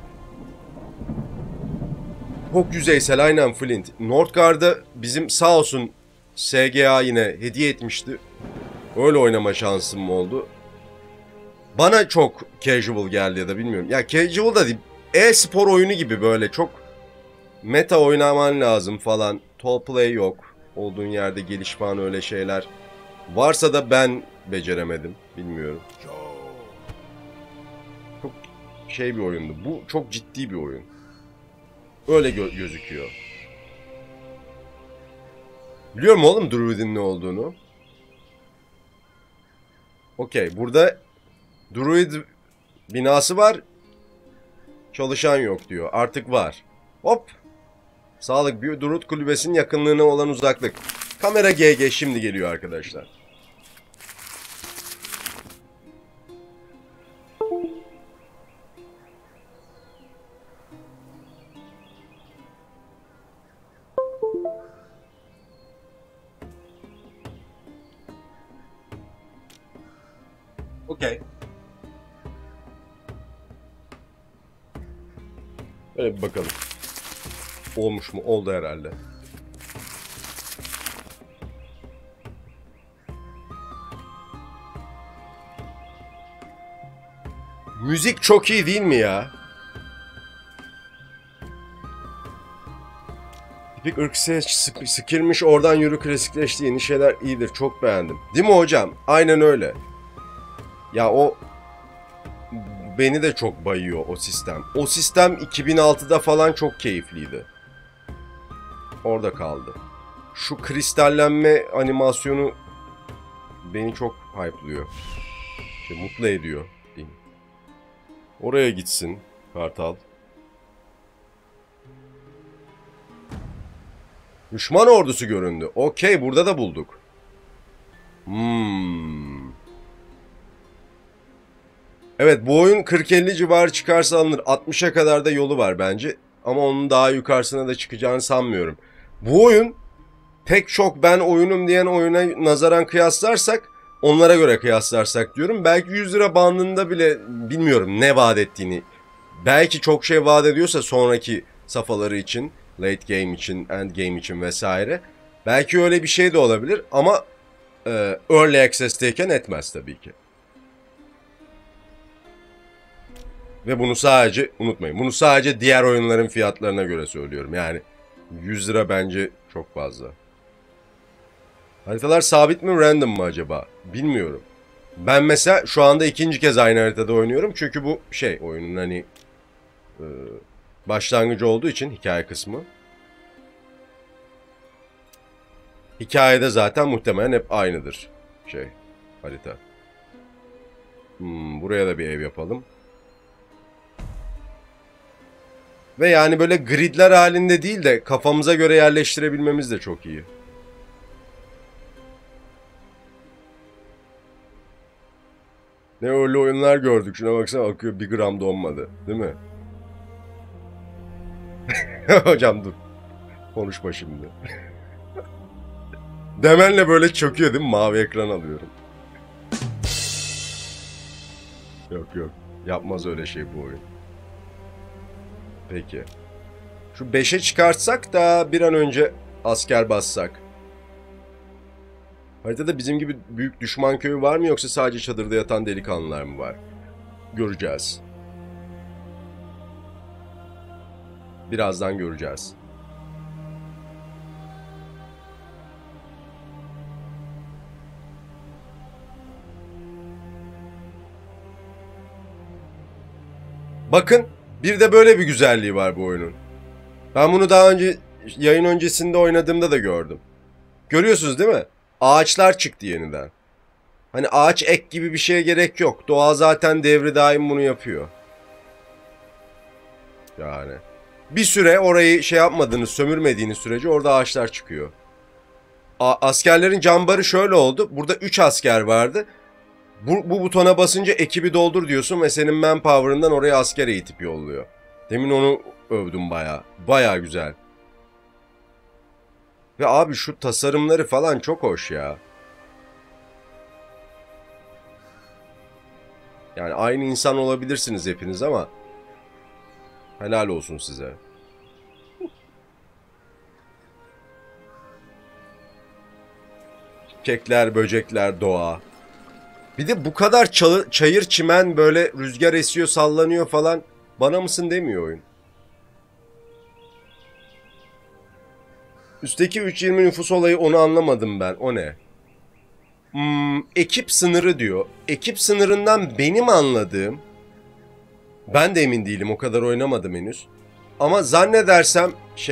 Çok yüzeysel, aynen Flint. Northgard'a bizim sağ olsun SGA yine hediye etmişti. Öyle oynama şansım oldu. Bana çok casual geldi ya da bilmiyorum. Ya casual da değil. E-spor oyunu gibi böyle çok meta oynaman lazım falan. Tall play yok. Olduğun yerde gelişman öyle şeyler. Varsa da ben beceremedim. Bilmiyorum. Çok şey bir oyundu. Bu çok ciddi bir oyun. Öyle gözüküyor. Biliyorum oğlum Druid'in ne olduğunu. Okey. Burada Druid binası var. Çalışan yok diyor. Artık var. Hop. Sağlık bir Druid kulübesinin yakınlığına olan uzaklık. Kamera GG şimdi geliyor arkadaşlar. Okey. Böyle bir bakalım. Olmuş mu? Oldu herhalde. Müzik çok iyi değil mi ya? Tipik ırk ses sıkılmış, oradan yürü, klasikleşti, yeni şeyler iyidir, çok beğendim. Değil mi hocam? Aynen öyle. Ya o beni de çok bayıyor o sistem. O sistem 2006'da falan çok keyifliydi. Orada kaldı. Şu kristallenme animasyonu beni çok hype'lıyor. Mutlu ediyor diyeyim. Oraya gitsin Kartal. Düşman ordusu göründü. Okey, burada da bulduk. Evet, bu oyun 40-50 civarı çıkarsa alınır. 60'a kadar da yolu var bence. Ama onun daha yukarısına da çıkacağını sanmıyorum. Bu oyun pek çok ben oyunum diyen oyuna nazaran kıyaslarsak, onlara göre kıyaslarsak diyorum. Belki 100 lira bandında bile bilmiyorum ne vaat ettiğini. Belki çok şey vaat ediyorsa sonraki safhaları için, late game için, end game için vesaire. Belki öyle bir şey de olabilir ama early access'teyken etmez tabii ki. Ve bunu sadece unutmayın. Bunu sadece diğer oyunların fiyatlarına göre söylüyorum. Yani 100 lira bence çok fazla. Haritalar sabit mi, random mı acaba? Bilmiyorum. Ben mesela şu anda ikinci kez aynı haritada oynuyorum. Çünkü bu oyunun hani başlangıcı olduğu için hikaye kısmı. Hikayede zaten muhtemelen hep aynıdır. Harita. Buraya da bir ev yapalım. Ve yani böyle gridler halinde değil de kafamıza göre yerleştirebilmemiz de çok iyi. Ne öyle oyunlar gördük. Şuna baksana, akıyor, bir gram donmadı. Değil mi? Hocam dur. Konuşma şimdi. Demenle böyle çöküyor değil mi? Mavi ekran alıyorum. Yok. Yapmaz öyle şey bu oyun. Peki. Şu 5'e çıkartsak da bir an önce asker bassak. Haritada bizim gibi büyük düşman köyü var mı, yoksa sadece çadırda yatan delikanlılar mı var? Göreceğiz. Birazdan göreceğiz. Bakın, bir de böyle bir güzelliği var bu oyunun. Ben bunu daha önce yayın öncesinde oynadığımda da gördüm. Görüyorsunuz değil mi? Ağaçlar çıktı yeniden. Hani ağaç ek gibi bir şeye gerek yok. Doğa zaten devri daim bunu yapıyor. Yani bir süre orayı yapmadığınız, sömürmediğiniz sürece orada ağaçlar çıkıyor. Askerlerin cambarı şöyle oldu. Burada 3 asker vardı. Bu butona basınca ekibi doldur diyorsun ve senin manpower'ından oraya asker eğitip yolluyor. Demin onu övdüm bayağı. Bayağı güzel. Ve abi şu tasarımları falan çok hoş ya. Yani aynı insan olabilirsiniz hepiniz ama helal olsun size. Çiçekler, böcekler, doğa. Bir de bu kadar çayır çimen, böyle rüzgar esiyor, sallanıyor falan. Bana mısın demiyor oyun. Üstteki 320 nüfus olayı, onu anlamadım ben. O ne? Ekip sınırı diyor. Ekip sınırından benim anladığım, ben de emin değilim, o kadar oynamadım henüz. Ama zannedersem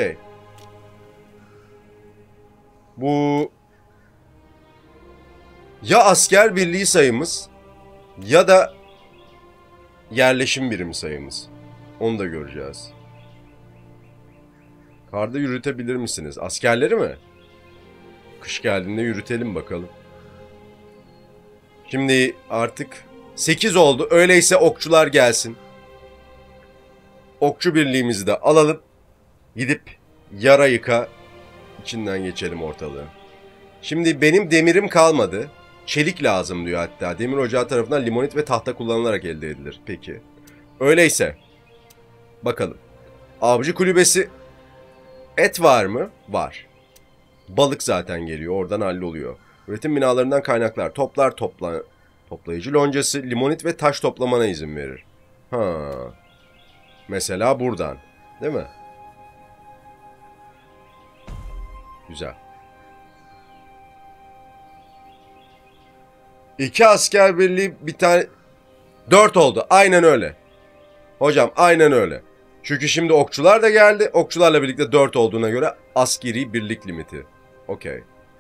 bu ya asker birliği sayımız ya da yerleşim birimi sayımız. Onu da göreceğiz. Karda yürütebilir misiniz? Askerleri mi? Kış geldiğinde yürütelim bakalım. Şimdi artık 8 oldu. Öyleyse okçular gelsin. Okçu birliğimizi de alalım. Gidip yara yıka, içinden geçelim ortalığı. Şimdi benim demirim kalmadı. Çelik lazım diyor hatta. Demir ocağı tarafından limonit ve tahta kullanılarak elde edilir. Peki. Öyleyse. Bakalım. Avcı kulübesi. Et var mı? Var. Balık zaten geliyor. Oradan halloluyor. Üretim binalarından kaynaklar. Toplayıcı loncası, limonit ve taş toplamana izin verir. Mesela buradan. Değil mi? Güzel. 2 asker birliği, bir tane 4 oldu. Aynen öyle. Hocam aynen öyle. Çünkü şimdi okçular da geldi. Okçularla birlikte 4 olduğuna göre askeri birlik limiti. Okey.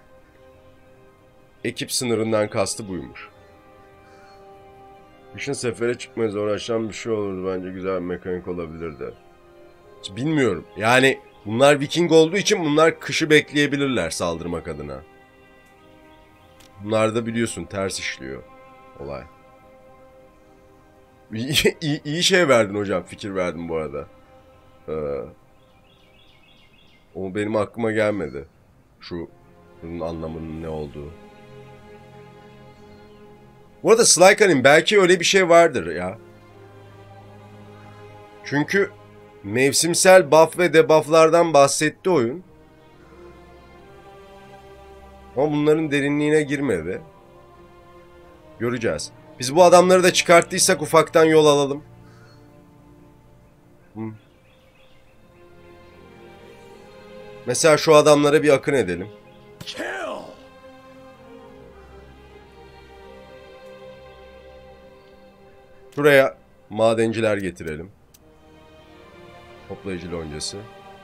Ekip sınırından kastı buymuş. Kışın sefere çıkmaya uğraşan bir şey olurdu. Bence güzel bir mekanik olabilirdi. Hiç bilmiyorum. Yani bunlar Viking olduğu için bunlar kışı bekleyebilirler saldırmak adına. Bunlar da biliyorsun ters işliyor olay. İyi şey verdin hocam. Fikir verdin bu arada. O benim aklıma gelmedi. Bunun anlamının ne olduğu. Bu arada Slykan'ın belki öyle bir şey vardır ya. Çünkü mevsimsel buff ve debufflardan bahsetti oyun. Ama bunların derinliğine girmedi. Göreceğiz. Biz bu adamları da çıkarttıysak ufaktan yol alalım. Mesela şu adamlara bir akın edelim. Şuraya madenciler getirelim. Toplayıcı loncası.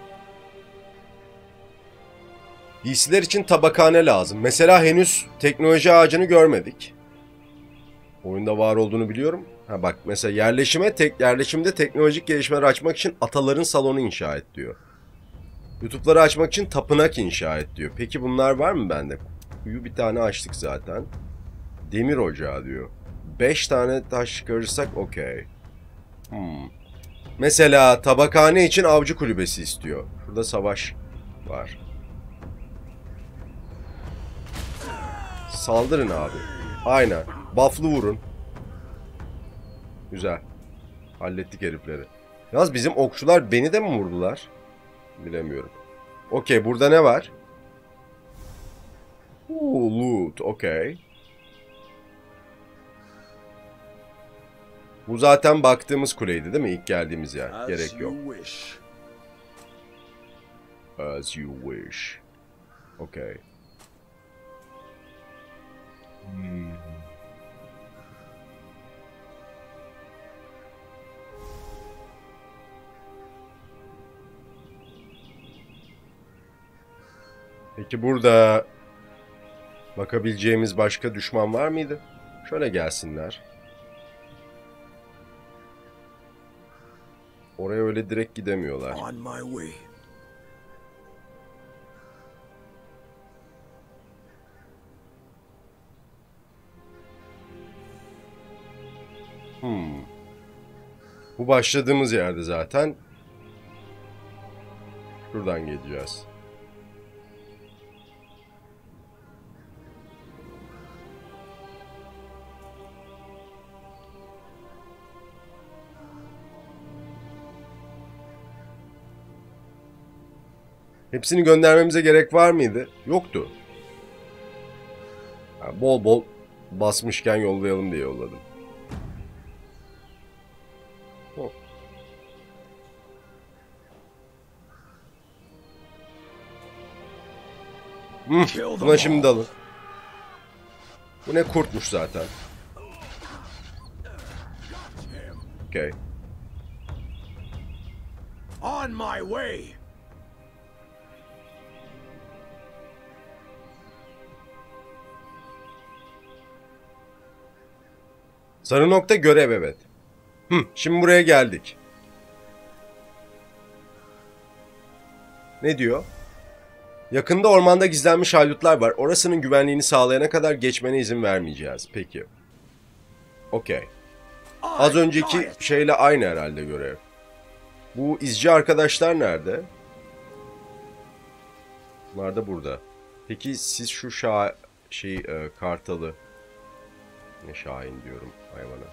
Giysiler için tabakhane lazım. Mesela henüz teknoloji ağacını görmedik. Oyunda var olduğunu biliyorum. Ha bak mesela yerleşimde teknolojik gelişmeler açmak için ataların salonu inşa et diyor. YouTube'ları açmak için tapınak inşa et diyor. Peki bunlar var mı bende? Kuyu bir tane açtık zaten. Demir ocağı diyor. 5 tane taş çıkarırsak okey. Mesela tabakhane için avcı kulübesi istiyor. Şurada savaş var. Saldırın abi. Aynen. Buff'lı vurun. Güzel. Hallettik herifleri. Yalnız bizim okçular beni de mi vurdular? Bilemiyorum. Okey, burada ne var? Loot. Okey. Bu zaten baktığımız kuleydi değil mi? İlk geldiğimiz yer. Gerek yok. As you wish. Okey. Peki burada bakabileceğimiz başka düşman var mıydı? Şöyle gelsinler. Oraya öyle direkt gidemiyorlar. On my way. Bu başladığımız yerde zaten. Şuradan geleceğiz. Hepsini göndermemize gerek var mıydı? Yoktu. Yani bol bol basmışken yollayalım diye yolladım. Buna şimdi dalın. Bu ne kurtmuş zaten. Okay. On my way. Sarı nokta görev, evet. Şimdi buraya geldik. Ne diyor? Yakında ormanda gizlenmiş haydutlar var. Orasının güvenliğini sağlayana kadar geçmene izin vermeyeceğiz. Peki. Okey. Az önceki şeyle aynı herhalde görev. Bu izci arkadaşlar nerede? Bunlar da burada. Peki siz şu kartalı... Ne şahin diyorum hayvana.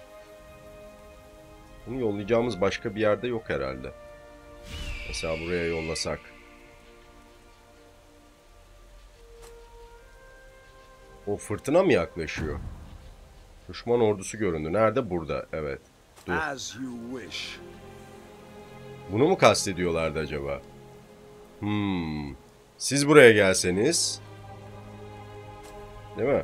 Bunu yollayacağımız başka bir yerde yok herhalde. Mesela buraya yollasak. O fırtına mı yaklaşıyor? Düşman ordusu göründü. Nerede? Burada. Evet. Dur. As you wish. Bunu mu kastediyorlardı acaba? Siz buraya gelseniz. Değil mi?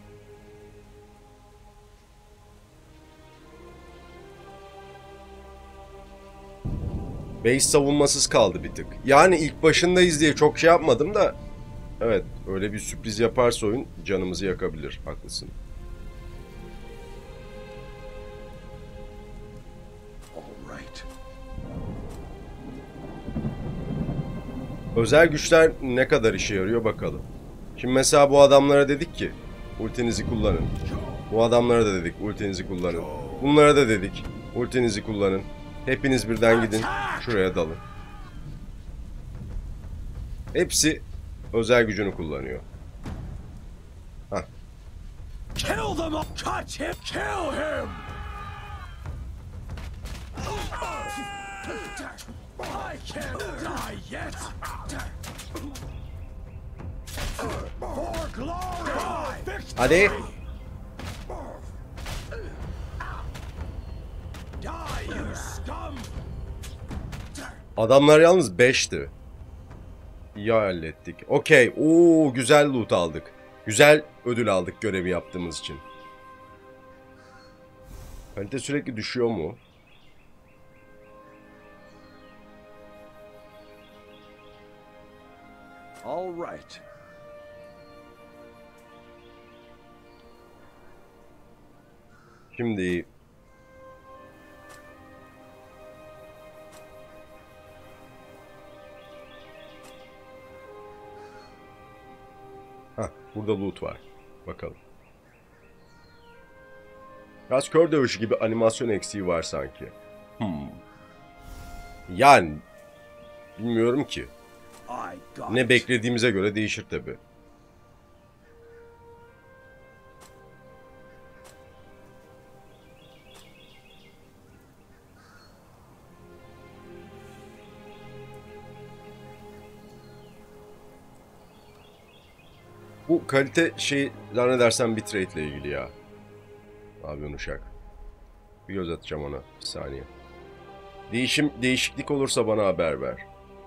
Base savunmasız kaldı bir tık. Yani ilk başındayız diye çok şey yapmadım da. Evet, öyle bir sürpriz yaparsa oyun canımızı yakabilir. Haklısın. Özel güçler ne kadar işe yarıyor bakalım. Şimdi mesela bu adamlara dedik ki ultinizi kullanın. Bu adamlara da dedik ultinizi kullanın. Bunlara da dedik ultinizi kullanın. Hepiniz birden gidin şuraya dalın. Hepsi özel gücünü kullanıyor. Hah. Kill them all. Catch him. Kill him. I can't die yet. For glory. Hadi. Die you scum. Adamlar yalnız 5'ti. İyi hallettik. Okey. Oo, güzel loot aldık. Güzel ödül aldık görevi yaptığımız için. Kalite sürekli düşüyor mu? All right. Şimdi burada loot var. Bakalım. Biraz kör dövüşü gibi animasyon eksiği var sanki. Yani bilmiyorum ki. I got Ne it. beklediğimize göre değişir tabi. Bu kalite şey zannedersem bitrate ile ilgili ya. Abi uşak. Bir göz atacağım ona. Bir saniye. Değişiklik olursa bana haber ver.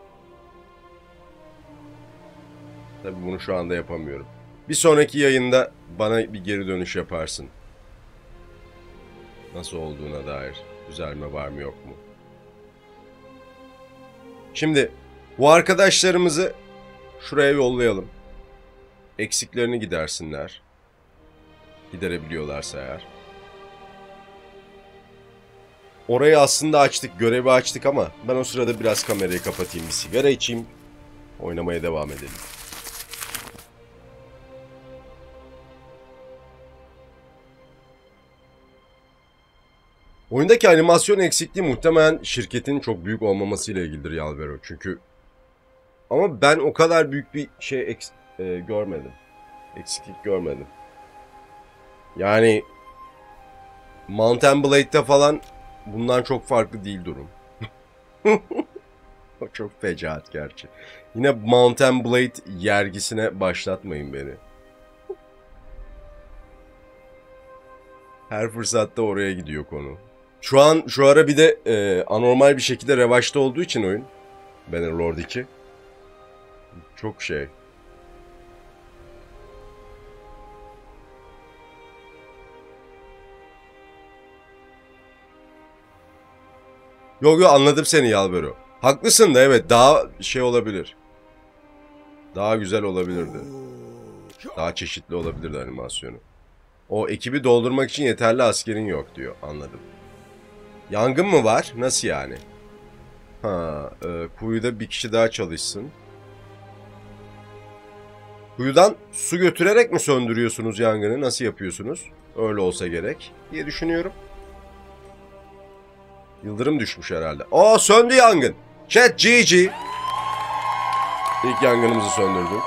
Tabii bunu şu anda yapamıyorum. Bir sonraki yayında bana bir geri dönüş yaparsın. Nasıl olduğuna dair. Düzelme var mı yok mu? Şimdi bu arkadaşlarımızı şuraya yollayalım. Eksiklerini gidersinler. Giderebiliyorlarsa eğer. Orayı aslında açtık, görevi açtık ama ben o sırada biraz kamerayı kapatayım, bir sigara içeyim. Oynamaya devam edelim. Oyundaki animasyon eksikliği muhtemelen şirketin çok büyük olmamasıyla ilgilidir Yalvero. Çünkü ama ben o kadar büyük bir şey görmedim. Eksiklik görmedim. Yani Mount & Blade'de falan bundan çok farklı değil durum. O çok fecaat gerçi. Yine Mount & Blade yergisine başlatmayın beni. Her fırsatta oraya gidiyor konu. Şu ara bir de anormal bir şekilde revaçta olduğu için oyun. Bannerlord 2. Çok şey. Yok anladım seni Yalvero. Haklısın da evet daha şey olabilir. Daha güzel olabilirdi. Daha çeşitli olabilirdi animasyonu. O ekibi doldurmak için yeterli askerin yok diyor. Anladım. Yangın mı var? Nasıl yani? Kuyuda bir kişi daha çalışsın. Kuyudan su götürerek mi söndürüyorsunuz yangını? Nasıl yapıyorsunuz? Öyle olsa gerek diye düşünüyorum. Yıldırım düşmüş herhalde. Aa söndü yangın. Chat GG. İlk yangınımızı söndürdük.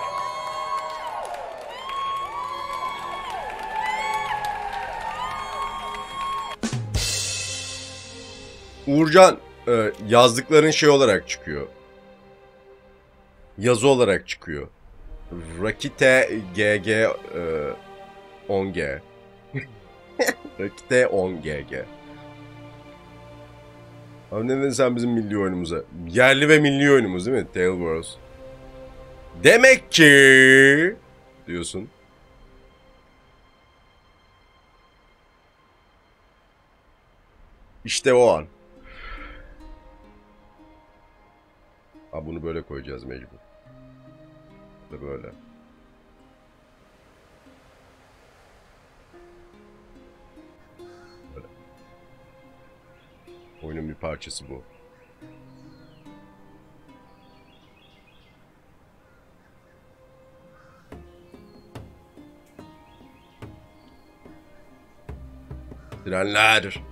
Uğurcan yazdıkların şey olarak çıkıyor. Yazı olarak çıkıyor. Rakite GG 10G. Rakite 10GG. Abi neden sen bizim milli oyunumuza? Yerli ve milli oyunumuz değil mi? Tale Wars. Demek ki diyorsun. İşte o an. Ha bunu böyle koyacağız mecbur. Da böyle. Böyle. Oyunun bir parçası bu. Trenler.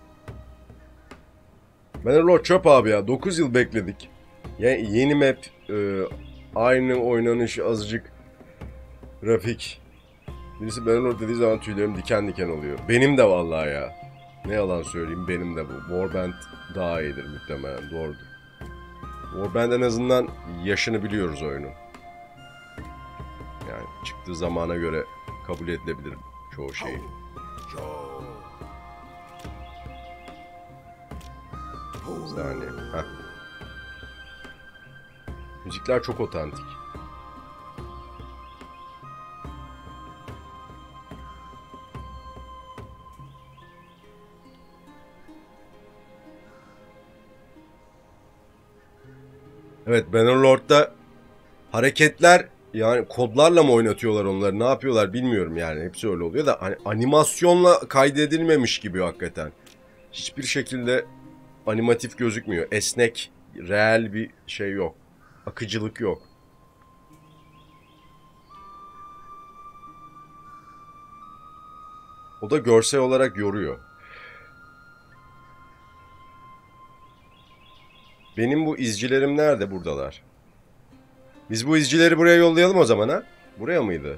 Bannerlord çöp abi ya. 9 yıl bekledik. Yeni map, aynı oynanış, azıcık grafik. Birisi Bannerlord dediği zaman tüylerim diken diken oluyor. Benim de vallahi ya. Ne yalan söyleyeyim, benim de bu. Warband daha iyidir muhtemelen, doğrudur. Warband en azından yaşını biliyoruz oyunun. Yani çıktığı zamana göre kabul edilebilir çoğu şey. Bir saniye. Heh. Müzikler çok otantik. Evet, Bannerlord'da hareketler yani kodlarla mı oynatıyorlar onları, ne yapıyorlar bilmiyorum yani. Hepsi öyle oluyor da hani animasyonla kaydedilmemiş gibi hakikaten. Hiçbir şekilde animatif gözükmüyor. Esnek, reel bir şey yok. Akıcılık yok. O da görsel olarak yoruyor. Benim bu izcilerim nerede? Buradalar. Biz bu izcileri buraya yollayalım o zaman ha? Buraya mıydı?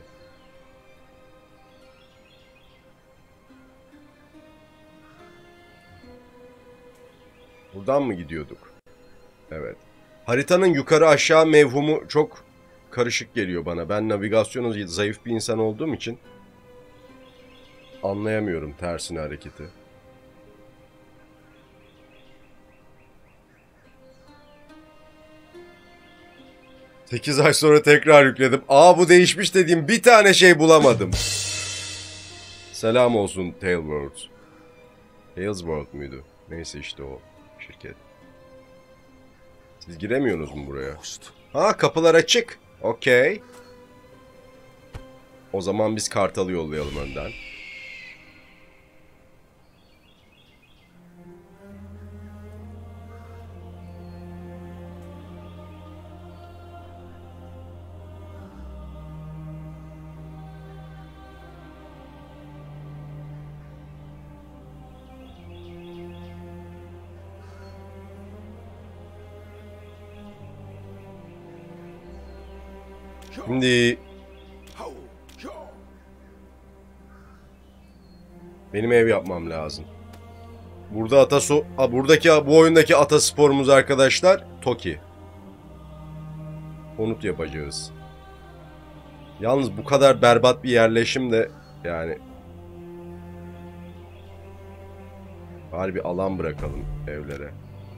Buradan mı gidiyorduk? Evet. Haritanın yukarı aşağı mevhumu çok karışık geliyor bana. Ben navigasyonu zayıf bir insan olduğum için anlayamıyorum tersine hareketi. Sekiz ay sonra tekrar yükledim. Aa, bu değişmiş dediğim bir tane şey bulamadım. Selam olsun Tailworld. Tailsworld muydu? Neyse işte o şirket. Siz giremiyorsunuz mu buraya? Ha, kapılar açık. Okey. O zaman biz Kartal'ı yollayalım önden. Şimdi benim ev yapmam lazım. Burada bu oyundaki atasporumuz arkadaşlar Toki. Konut yapacağız. Yalnız bu kadar berbat bir yerleşim de yani bari bir alan bırakalım evlere.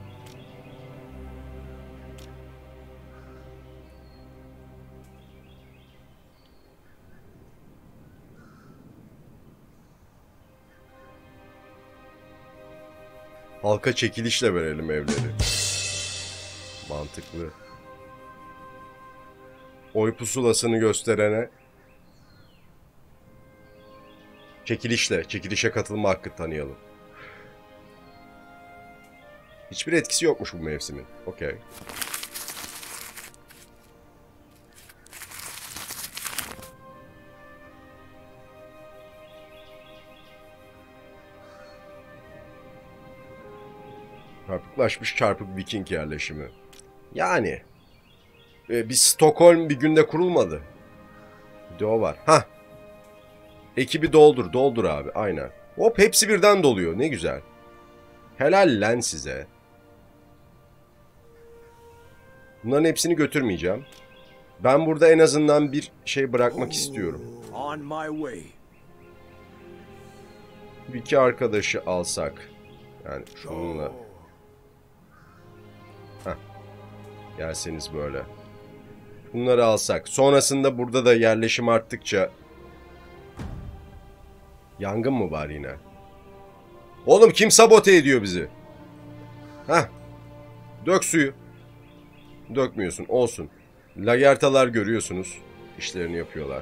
Halka çekilişle verelim evleri. Mantıklı. Oy pusulasını gösterene çekilişe katılma hakkı tanıyalım. Hiçbir etkisi yokmuş bu mevsimin. Okey. Çarpıklaşmış çarpık Viking yerleşimi. Yani bir Stockholm bir günde kurulmadı. Bir de o var. Hah. Ekibi doldur abi, aynen. Hop, hepsi birden doluyor, ne güzel. Helal lan size. Bunların hepsini götürmeyeceğim. Ben burada en azından bir şey bırakmak istiyorum. On my way. Bir iki arkadaşı alsak. Yani şununla. Heh. Gelseniz böyle. Bunları alsak. Sonrasında burada da yerleşim arttıkça... Yangın mı var yine? Oğlum, kim sabote ediyor bizi? Heh. Dök suyu. Dökmüyorsun. Olsun. Lagertalar görüyorsunuz. İşlerini yapıyorlar.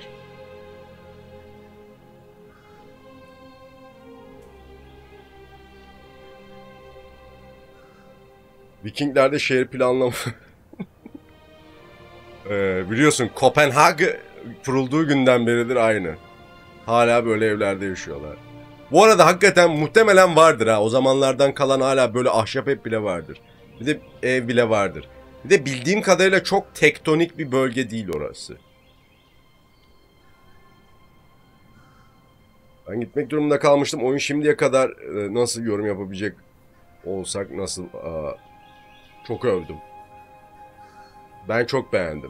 Vikingler'de şehir planlama... biliyorsun Kopenhag kurulduğu günden beridir aynı. Hala böyle evlerde yaşıyorlar. Bu arada hakikaten muhtemelen vardır ha. O zamanlardan kalan hala böyle ahşap ev bile vardır. Bir de ev bile vardır. Bir de bildiğim kadarıyla çok tektonik bir bölge değil orası. Ben gitmek durumunda kalmıştım. Oyun şimdiye kadar nasıl yorum yapabilecek olsak nasıl... çok övdüm. Ben çok beğendim.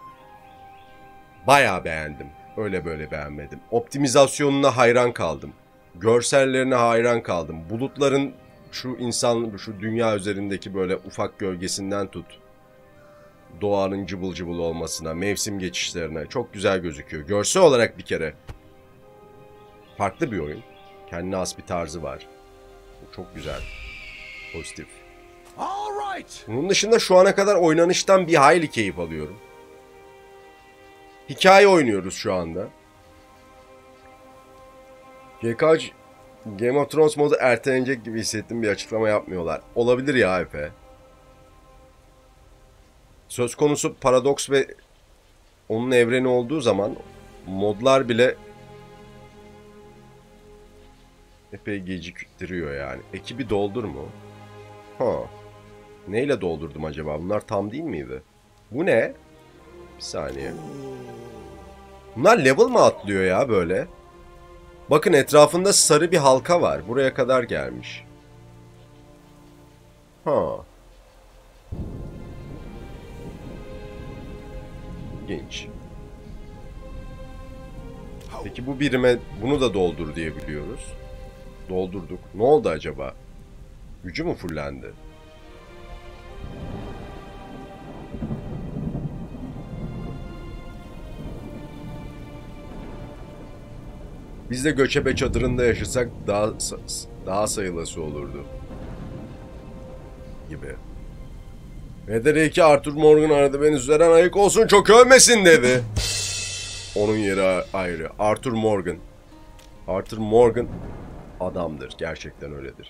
Bayağı beğendim. Öyle böyle beğenmedim. Optimizasyonuna hayran kaldım. Görsellerine hayran kaldım. Bulutların şu dünya üzerindeki böyle ufak gölgesinden tut. Doğanın cıbıl cıbıl olmasına, mevsim geçişlerine çok güzel gözüküyor. Görsel olarak bir kere farklı bir oyun. Kendine has bir tarzı var. Çok güzel. Pozitif. All Fight! Bunun dışında şu ana kadar oynanıştan bir hayli keyif alıyorum. Hikaye oynuyoruz şu anda. GK Game of Thrones modu ertelenecek gibi hissettim, bir açıklama yapmıyorlar. Olabilir ya Efe. Söz konusu paradoks ve onun evreni olduğu zaman modlar bile epey geciktiriyor yani. Ekibi doldur mu? Ha. Neyle doldurdum acaba? Bunlar tam değil miydi? Bu ne? Bir saniye. Bunlar level mı atlıyor ya böyle? Bakın etrafında sarı bir halka var. Buraya kadar gelmiş. Ha. İlginç. Peki bu birime bunu da doldur diye biliyoruz. Doldurduk. Ne oldu acaba? Gücü mü fullendi? Biz de göçebe çadırında yaşasak daha sayılası olurdu. Gibi. Federici Arthur Morgan aradı, beni üzerinden ayık olsun, çok övmesin dedi. Onun yeri ayrı. Arthur Morgan. Arthur Morgan adamdır. Gerçekten öyledir.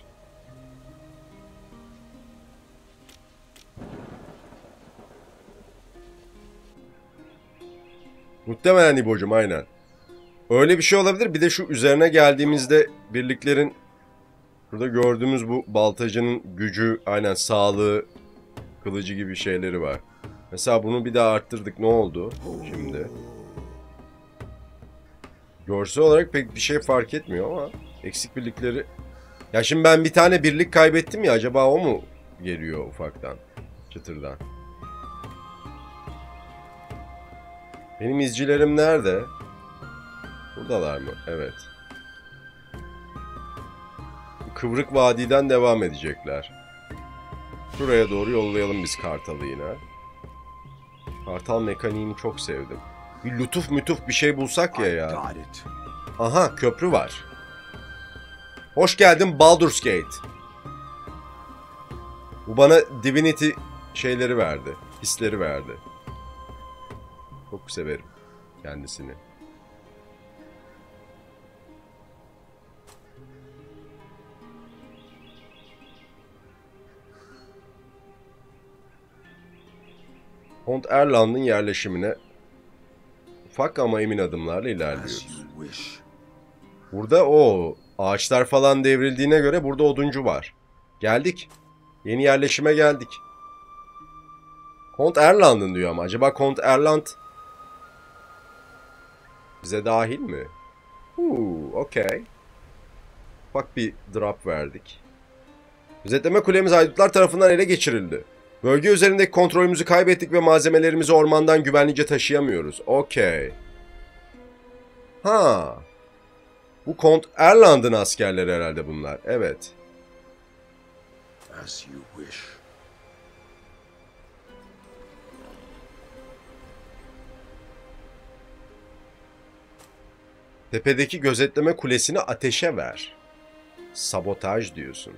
Muhtemelen İbo'cum, aynen. Öyle bir şey olabilir. Bir de şu üzerine geldiğimizde birliklerin burada gördüğümüz bu baltacının gücü, aynen sağlığı, kılıcı gibi şeyleri var. Mesela bunu bir daha arttırdık. Ne oldu şimdi? Görsel olarak pek bir şey fark etmiyor ama eksik birlikleri... Ya şimdi ben bir tane birlik kaybettim ya, acaba o mu geliyor ufaktan? Çıtırdan. Benim izcilerim nerede? Buradalar mı? Evet. Kıvrık Vadi'den devam edecekler. Şuraya doğru yollayalım biz Kartal'ı yine. Kartal mekaniğini çok sevdim. Bir lütuf mütuf bir şey bulsak ya. Aha, köprü var. Hoş geldin Baldur's Gate. Bu bana Divinity şeyleri verdi. Hisleri verdi. Çok severim kendisini. Kont Erland'ın yerleşimine ufak ama emin adımlarla ilerliyoruz. Burada o ağaçlar falan devrildiğine göre burada oduncu var. Geldik. Yeni yerleşime geldik. Kont Erland'ın diyor ama acaba Kont Erland bize dahil mi? Okey. Ufak bir drop verdik. Gözetleme kulemiz haydutlar tarafından ele geçirildi. Bölge üzerindeki kontrolümüzü kaybettik ve malzemelerimizi ormandan güvenlice taşıyamıyoruz. Okey. Ha. Bu Kont Erland'ın askerleri herhalde bunlar. Evet. As you wish. Tepedeki gözetleme kulesini ateşe ver. Sabotaj diyorsun.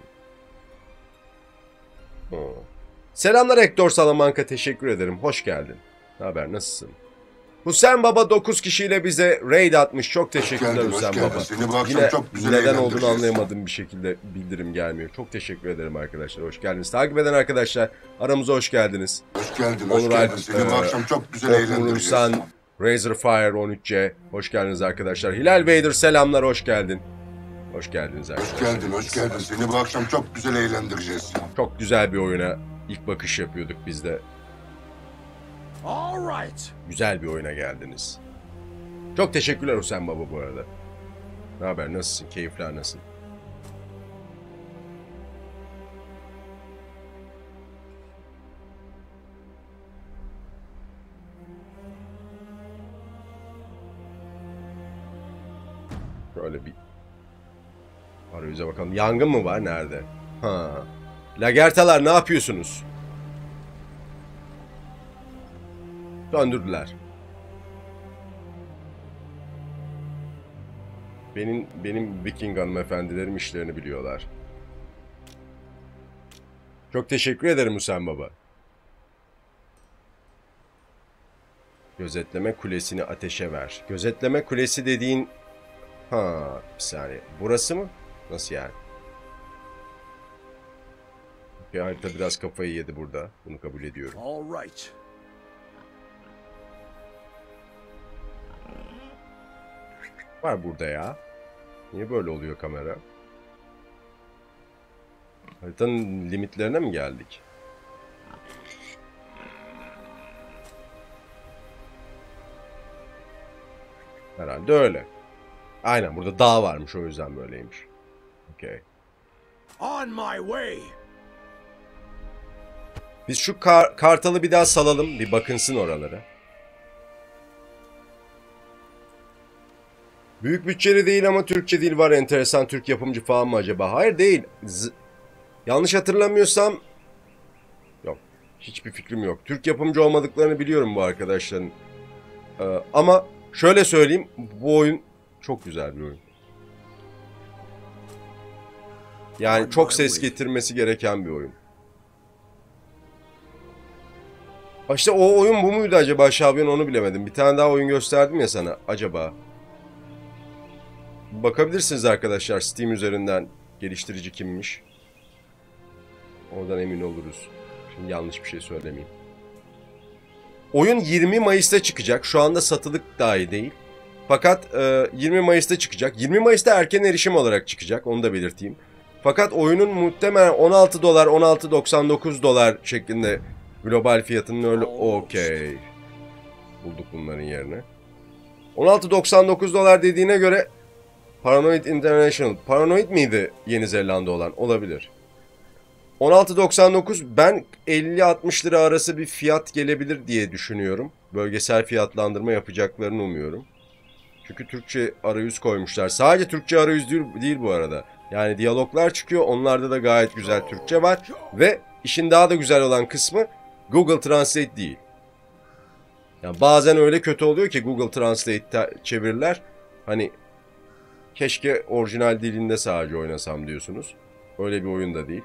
Selamlar Hector Salamanca, teşekkür ederim. Hoş geldin. Ne haber, nasılsın? Hüseyin Baba 9 kişiyle bize raid atmış. Çok teşekkürler Hüseyin Baba. Yine çok neden olduğunu anlayamadığım bir şekilde bildirim gelmiyor. Çok teşekkür ederim arkadaşlar. Hoş geldiniz. Takip eden arkadaşlar, aramıza hoş geldiniz. Hoş geldin, hoş geldin. Seni bu akşam çok güzel eğlendireceğiz. Razorfire 13C. Hoş geldiniz arkadaşlar. Hilal Vader selamlar, hoş geldin. Hoş geldiniz arkadaşlar. Hoş geldin, hoş geldin. Seni bu akşam çok güzel eğlendireceğiz. Çok güzel bir oyuna ilk bakış yapıyorduk biz de. All right. Güzel bir oyuna geldiniz. Çok teşekkürler Hüseyin Baba bu arada. Ne haber, nasılsın? Keyifler nasıl? Şöyle bir arayüze bakalım. Yangın mı var? Nerede? Ha. Lagertalar ne yapıyorsunuz? Döndürdüler. Benim Viking hanımefendilerim işlerini biliyorlar. Çok teşekkür ederim Hüseyin Baba. Gözetleme kulesini ateşe ver. Gözetleme kulesi dediğin... Ha, bir saniye. Burası mı? Nasıl yani? Bir harita biraz kafayı yedi burada. Bunu kabul ediyorum. All right. Var burada ya. Niye böyle oluyor kamera? Haritanın limitlerine mi geldik? Herhalde öyle. Aynen burada dağ varmış, o yüzden böyleymiş. Okay. On my way. Biz şu kartalı bir daha salalım. Bir bakınsın oralara. Büyük bütçeli değil ama Türkçe dil var. Enteresan Türk yapımcı falan mı acaba? Hayır değil. Yanlış hatırlamıyorsam... Yok. Hiçbir fikrim yok. Türk yapımcı olmadıklarını biliyorum bu arkadaşların. Ama şöyle söyleyeyim. Bu oyun çok güzel bir oyun. Yani çok ses getirmesi gereken bir oyun. İşte o oyun bu muydu acaba Şabiyon, onu bilemedim. Bir tane daha oyun gösterdim ya sana. Acaba... Bakabilirsiniz arkadaşlar Steam üzerinden geliştirici kimmiş. Oradan emin oluruz. Şimdi yanlış bir şey söylemeyeyim. Oyun 20 Mayıs'ta çıkacak. Şu anda satılık dahi değil. Fakat 20 Mayıs'ta çıkacak. 20 Mayıs'ta erken erişim olarak çıkacak. Onu da belirteyim. Fakat oyunun muhtemelen 16 dolar, 16.99 dolar şeklinde global fiyatının öyle... Okey. Bulduk bunların yerine. 16.99 dolar dediğine göre Paranoid International. Paranoid miydi Yeni Zelanda olan? Olabilir. 16.99, ben 50-60 lira arası bir fiyat gelebilir diye düşünüyorum. Bölgesel fiyatlandırma yapacaklarını umuyorum. Çünkü Türkçe arayüz koymuşlar. Sadece Türkçe arayüz değil bu arada. Yani diyaloglar çıkıyor. Onlarda da gayet güzel Türkçe var. Ve işin daha da güzel olan kısmı Google Translate değil. Yani bazen öyle kötü oluyor ki Google Translate çevirirler. Hani keşke orijinal dilinde sadece oynasam diyorsunuz. Öyle bir oyun da değil.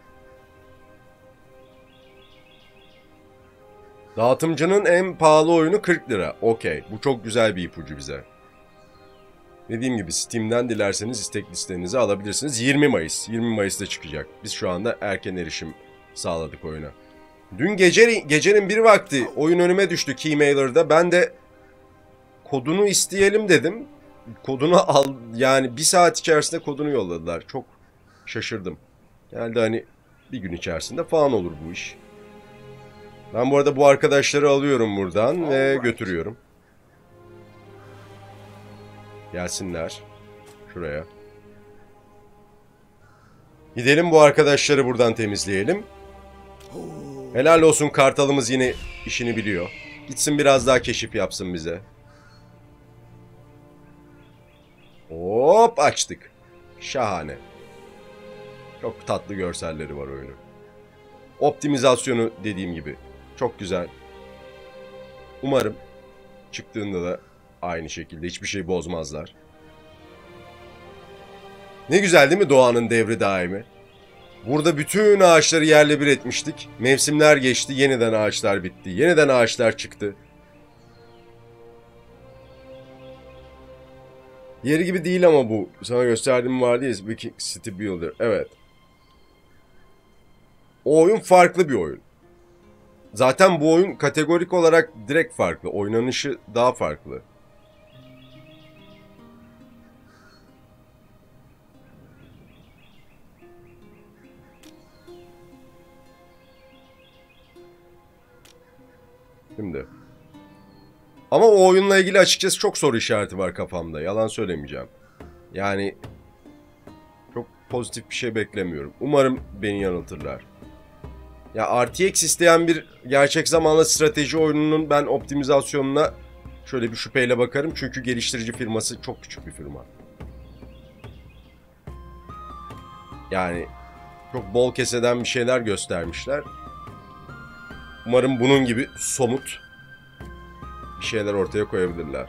Dağıtımcının en pahalı oyunu 40 lira. Okey. Bu çok güzel bir ipucu bize. Dediğim gibi Steam'den dilerseniz istek listenizi alabilirsiniz. 20 Mayıs. 20 Mayıs'ta çıkacak. Biz şu anda erken erişim sağladık oyuna. Dün gecenin bir vakti oyun önüme düştü Keymailer'da. Ben de kodunu isteyelim dedim. Kodunu al, yani bir saat içerisinde kodunu yolladılar. Çok şaşırdım. Geldi hani bir gün içerisinde falan olur bu iş. Ben bu arada bu arkadaşları alıyorum buradan ve götürüyorum. Gelsinler. Şuraya. Gidelim bu arkadaşları buradan temizleyelim. Helal olsun, kartalımız yine işini biliyor. Gitsin biraz daha keşif yapsın bize. Hop, açtık. Şahane. Çok tatlı görselleri var oyunun. Optimizasyonu dediğim gibi çok güzel. Umarım çıktığında da aynı şekilde hiçbir şey bozmazlar. Ne güzel değil mi doğanın devri daimi? Burada bütün ağaçları yerle bir etmiştik. Mevsimler geçti, yeniden ağaçlar bitti. Yeniden ağaçlar çıktı. Yeri gibi değil ama bu. Sana gösterdiğim vardı ya, Viking City Builder. Evet. O oyun farklı bir oyun. Zaten bu oyun kategorik olarak direkt farklı. Oynanışı daha farklı. Şimdi. Ama o oyunla ilgili açıkçası çok soru işareti var kafamda. Yalan söylemeyeceğim. Yani çok pozitif bir şey beklemiyorum. Umarım beni yanıltırlar. Ya RTX isteyen bir gerçek zamanlı strateji oyununun ben optimizasyonuna şöyle bir şüpheyle bakarım. Çünkü geliştirici firması çok küçük bir firma. Yani çok bol keseden bir şeyler göstermişler. Umarım bunun gibi somut bir şeyler ortaya koyabilirler.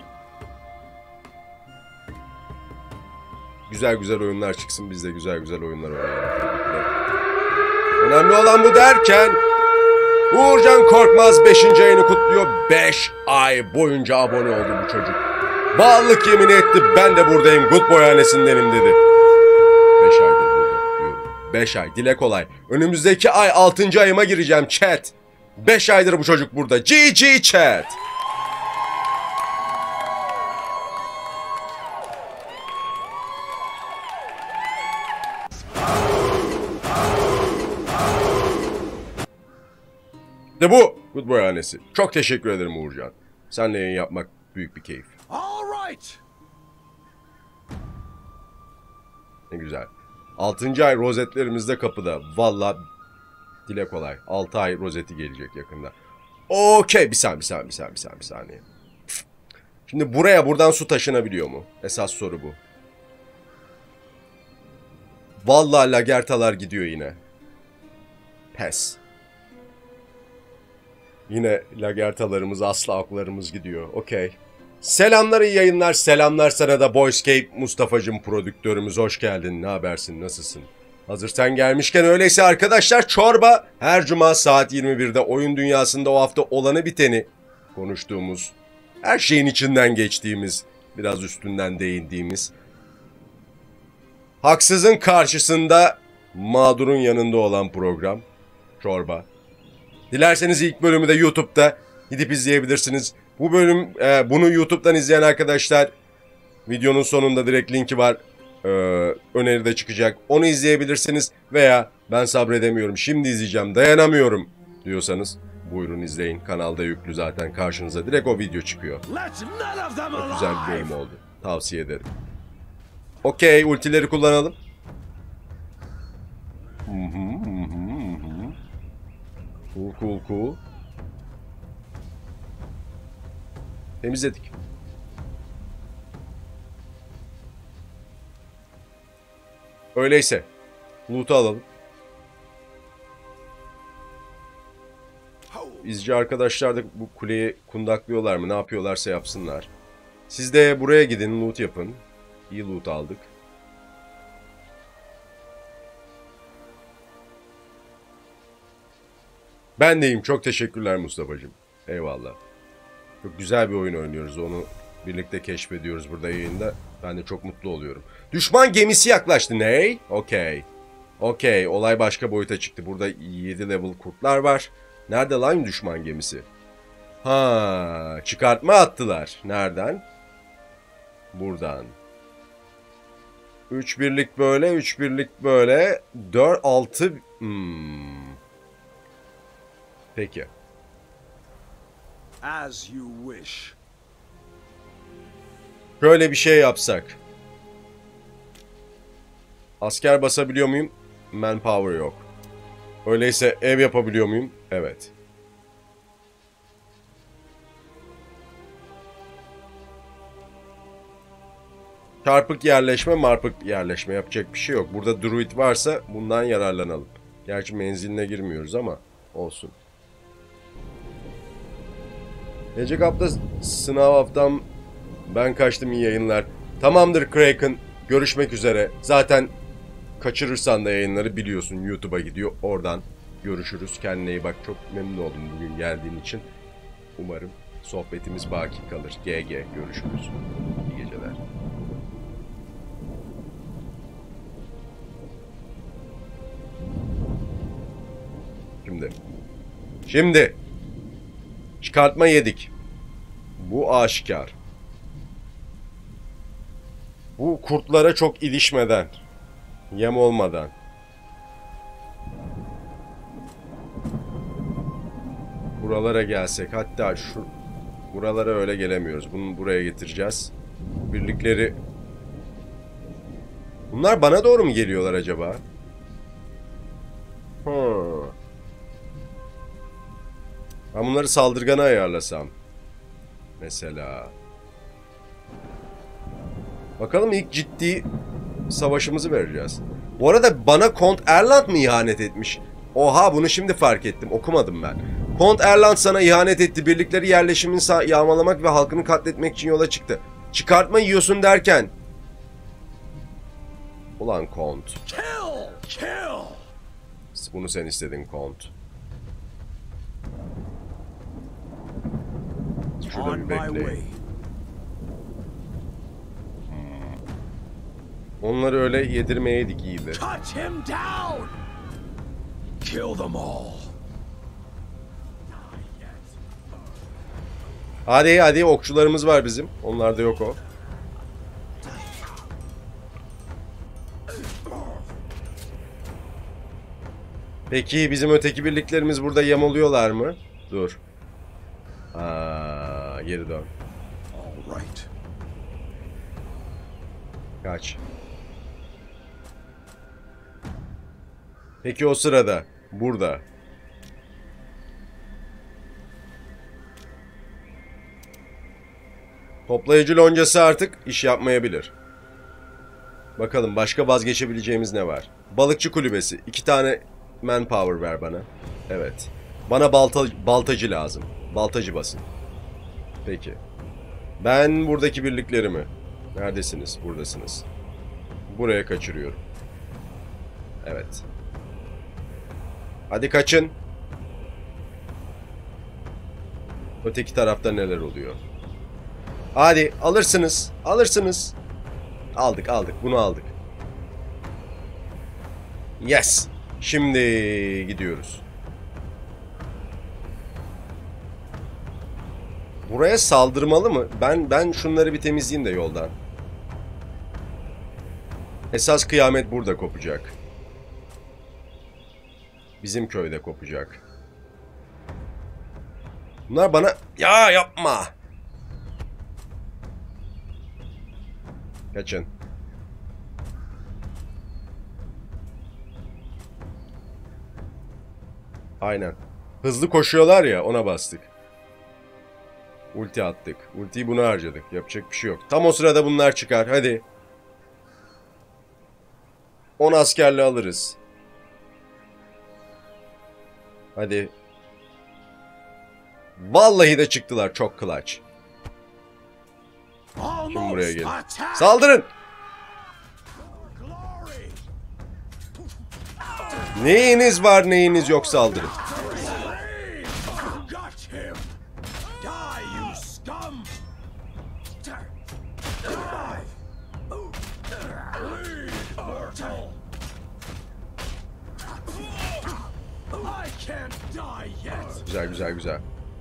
Güzel güzel oyunlar çıksın. Biz de güzel güzel oyunlar oynayalım. Önemli olan bu derken Uğurcan Korkmaz 5. ayını kutluyor. 5 ay boyunca abone oldu bu çocuk. Bağlılık yemin etti, ben de buradayım, Good Boy hanesindenim dedi. 5 aydır burada diyorum. 5 ay, dile kolay. Önümüzdeki ay 6. ayıma gireceğim chat. 5 aydır bu çocuk burada. GG chat. İşte bu Good Boy hanesi. Çok teşekkür ederim Uğurcan. Seninle yayın yapmak büyük bir keyif. All right. Ne güzel. 6. ay rozetlerimiz de kapıda. Valla dile kolay. 6 ay rozeti gelecek yakında. Okey. Bir saniye. Şimdi buradan su taşınabiliyor mu? Esas soru bu. Vallahi lagertalar gidiyor yine. Pes. Yine lagertalarımız, asla oklarımız gidiyor. Okey. Selamlar, iyi yayınlar. Selamlar sana da Boyscape Mustafa'cım, prodüktörümüz. Hoş geldin. Ne habersin? Nasılsın? Hazır sen gelmişken öyleyse arkadaşlar, çorba her cuma saat 21'de oyun dünyasında o hafta olanı biteni konuştuğumuz, her şeyin içinden geçtiğimiz, biraz üstünden değindiğimiz, haksızın karşısında mağdurun yanında olan program Çorba. Dilerseniz ilk bölümü de YouTube'da gidip izleyebilirsiniz. Bu bölüm, bunu YouTube'dan izleyen arkadaşlar, videonun sonunda direkt linki var. Öneride çıkacak. Onu izleyebilirsiniz. Veya ben sabredemiyorum, şimdi izleyeceğim, dayanamıyorum diyorsanız buyurun izleyin. Kanalda yüklü zaten, karşınıza direkt o video çıkıyor. Çok güzel bir bölüm oldu. Tavsiye ederim. Okey, ultileri kullanalım. Cool. Temizledik. Öyleyse loot'u alalım. İzci arkadaşlar da bu kuleyi kundaklıyorlar mı? Ne yapıyorlarsa yapsınlar. Siz de buraya gidin, loot yapın. İyi loot aldık. Ben deyim. Çok teşekkürler Mustafa'cığım. Eyvallah. Çok güzel bir oyun oynuyoruz. Onu birlikte keşfediyoruz burada yayında. Ben de çok mutlu oluyorum. Düşman gemisi yaklaştı. Ney? Okey. Olay başka boyuta çıktı. Burada 7 level kurtlar var. Nerede lan düşman gemisi? Ha, çıkartma attılar. Nereden? Buradan. 3 birlik böyle, 3 birlik böyle. 4, 6... Peki. As you wish. Şöyle bir şey yapsak. Asker basabiliyor muyum? Manpower yok. Öyleyse ev yapabiliyor muyum? Evet. Çarpık yerleşme, marpık yerleşme, yapacak bir şey yok. Burada druid varsa bundan yararlanalım. Gerçi menziline girmiyoruz ama olsun. Gelecek hafta sınav haftam. Ben kaçtım, iyi yayınlar. Tamamdır Kraken. Görüşmek üzere. Zaten kaçırırsan da yayınları biliyorsun, YouTube'a gidiyor. Oradan görüşürüz. Kendine iyi bak. Çok memnun oldum bugün geldiğin için. Umarım sohbetimiz baki kalır. GG. Görüşürüz. İyi geceler. Şimdi. Çıkartma yedik. Bu aşikar. Bu kurtlara çok ilişmeden, yem olmadan. Buralara gelsek, hatta şu buralara öyle gelemiyoruz. Bunu buraya getireceğiz. Birlikleri. Bunlar bana doğru mu geliyorlar acaba? Ben bunları saldırgana ayarlasam. Mesela. Bakalım, ilk ciddi savaşımızı vereceğiz. Bu arada bana Kont Erland mı ihanet etmiş? Oha, bunu şimdi fark ettim. Okumadım ben. Kont Erland sana ihanet etti. Birlikleri yerleşimini yağmalamak ve halkını katletmek için yola çıktı. Çıkartma yiyorsun derken. Ulan Kont. Kill! Yes, bunu sen istedin Kont. Şurada On bir my bekleyin. way. Onları öyle yedirmeyeydik iyiydi. Cut him down. Kill them all. Hadi hadi, okçularımız var bizim. Onlarda yok o. Peki bizim öteki birliklerimiz burada yamuluyorlar mı? Dur. Aa, geri dön. All right. Kaç. Peki o sırada burada. Toplayıcı loncası artık iş yapmayabilir. Bakalım başka vazgeçebileceğimiz ne var? Balıkçı kulübesi. 2 tane manpower ver bana. Evet. Bana baltacı lazım. Baltacı basın. Peki. Ben buradaki birliklerimi. Neredesiniz? Buradasınız. Buraya kaçırıyorum. Evet. Hadi kaçın. Öteki tarafta neler oluyor? Hadi alırsınız. Alırsınız. Aldık aldık. Bunu aldık. Yes. Şimdi gidiyoruz. Buraya saldırmalı mı? Ben şunları bir temizleyeyim de yoldan. Esas kıyamet burada kopacak. Bizim köyde kopacak. Bunlar bana... Ya yapma! Kaçın. Aynen. Hızlı koşuyorlar ya, ona bastık. Ulti attık. Ultiyi buna harcadık. Yapacak bir şey yok. Tam o sırada bunlar çıkar. Hadi. 10 askerle alırız. Hadi. Vallahi de çıktılar. Çok clutch. Şimdi buraya gelin. Saldırın! Neyiniz var neyiniz yok, saldırın. Güzel güzel güzel.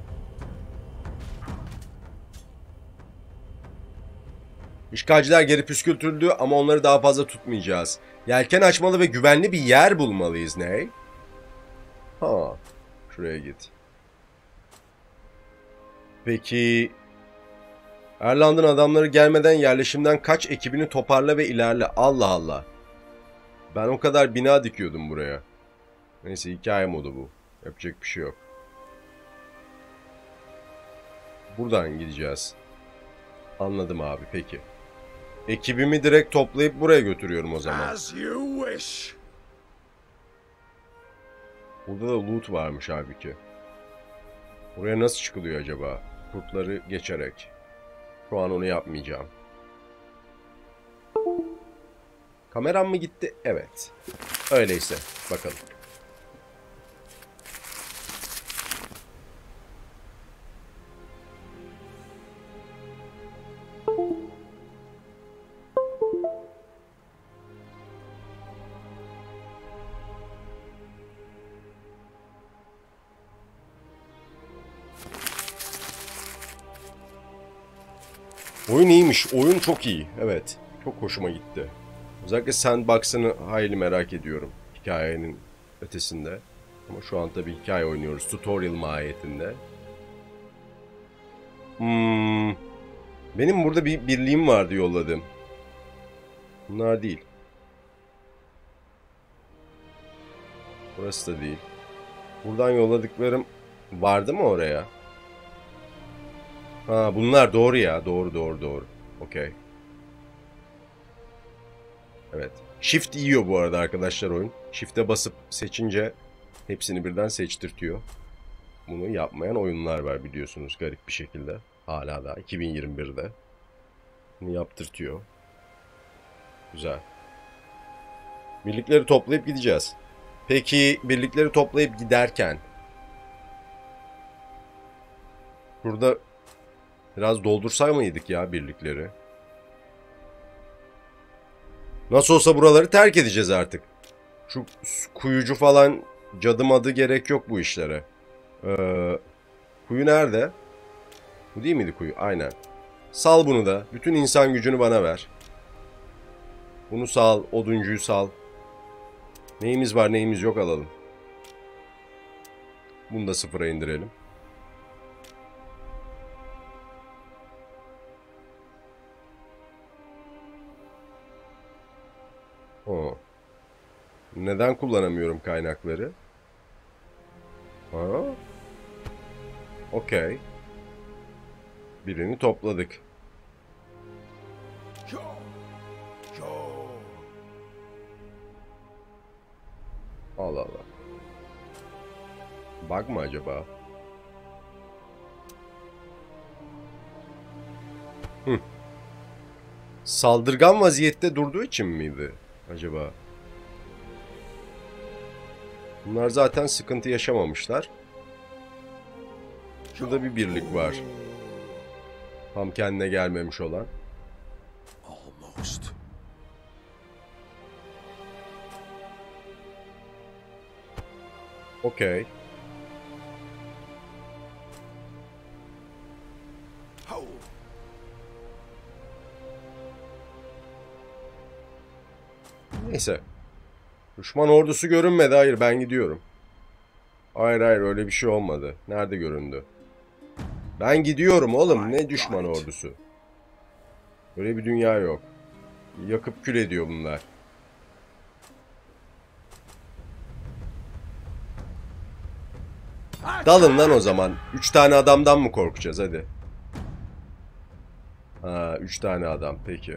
İşgalciler geri püskürtüldü ama onları daha fazla tutmayacağız. Yelken açmalı ve güvenli bir yer bulmalıyız. Ne? Ha, şuraya git. Peki Erland'ın adamları gelmeden yerleşimden kaç ekibini toparla ve ilerle. Allah Allah. Ben o kadar bina dikiyordum buraya. Neyse, hikaye modu bu. Yapacak bir şey yok. Buradan gideceğiz. Anladım abi, peki. Ekibimi direkt toplayıp buraya götürüyorum o zaman. Burada da loot varmış halbuki. Buraya nasıl çıkılıyor acaba? Kurtları geçerek. Şu an onu yapmayacağım. Kameram mı gitti? Evet. Öyleyse bakalım. Oyun iyiymiş. Oyun çok iyi. Evet. Çok hoşuma gitti. Özellikle sandbox'ını hayli merak ediyorum. Hikayenin ötesinde. Ama şu an tabii hikaye oynuyoruz. Tutorial mahiyetinde. Benim burada bir birliğim vardı yolladığım. Bunlar değil. Burası da değil. Buradan yolladıklarım vardı mı oraya? Ha, bunlar doğru ya. Doğru. Okey. Evet. Shift yiyor bu arada arkadaşlar oyun. Shift'e basıp seçince hepsini birden seçtirtiyor. Bunu yapmayan oyunlar var biliyorsunuz garip bir şekilde. Hala da 2021'de. Bunu yaptırtıyor. Güzel. Birlikleri toplayıp gideceğiz. Peki birlikleri toplayıp giderken burada biraz doldursay mıydık ya birlikleri? Nasıl olsa buraları terk edeceğiz artık. Şu kuyucu falan cadı madı gerek yok bu işlere. Kuyu nerede? Bu değil miydi kuyu? Aynen. Sal bunu da. Bütün insan gücünü bana ver. Bunu sal. Oduncuyu sal. Neyimiz var neyimiz yok alalım. Bunu da sıfıra indirelim. Oo. Neden kullanamıyorum kaynakları? Ha? Okey. Birini topladık. Allah Allah. Bug mı acaba? Saldırgan vaziyette durduğu için miydi acaba? Bunlar zaten sıkıntı yaşamamışlar. Şurada bir birlik var. Tam kendine gelmemiş olan. Almost. Okey. Neyse. Düşman ordusu görünmedi. Hayır ben gidiyorum. Hayır öyle bir şey olmadı. Nerede göründü? Ben gidiyorum oğlum. Ne düşman ordusu? Öyle bir dünya yok. Yakıp kül ediyor bunlar. Dalın lan o zaman. 3 tane adamdan mı korkacağız hadi. Ha 3 tane adam peki.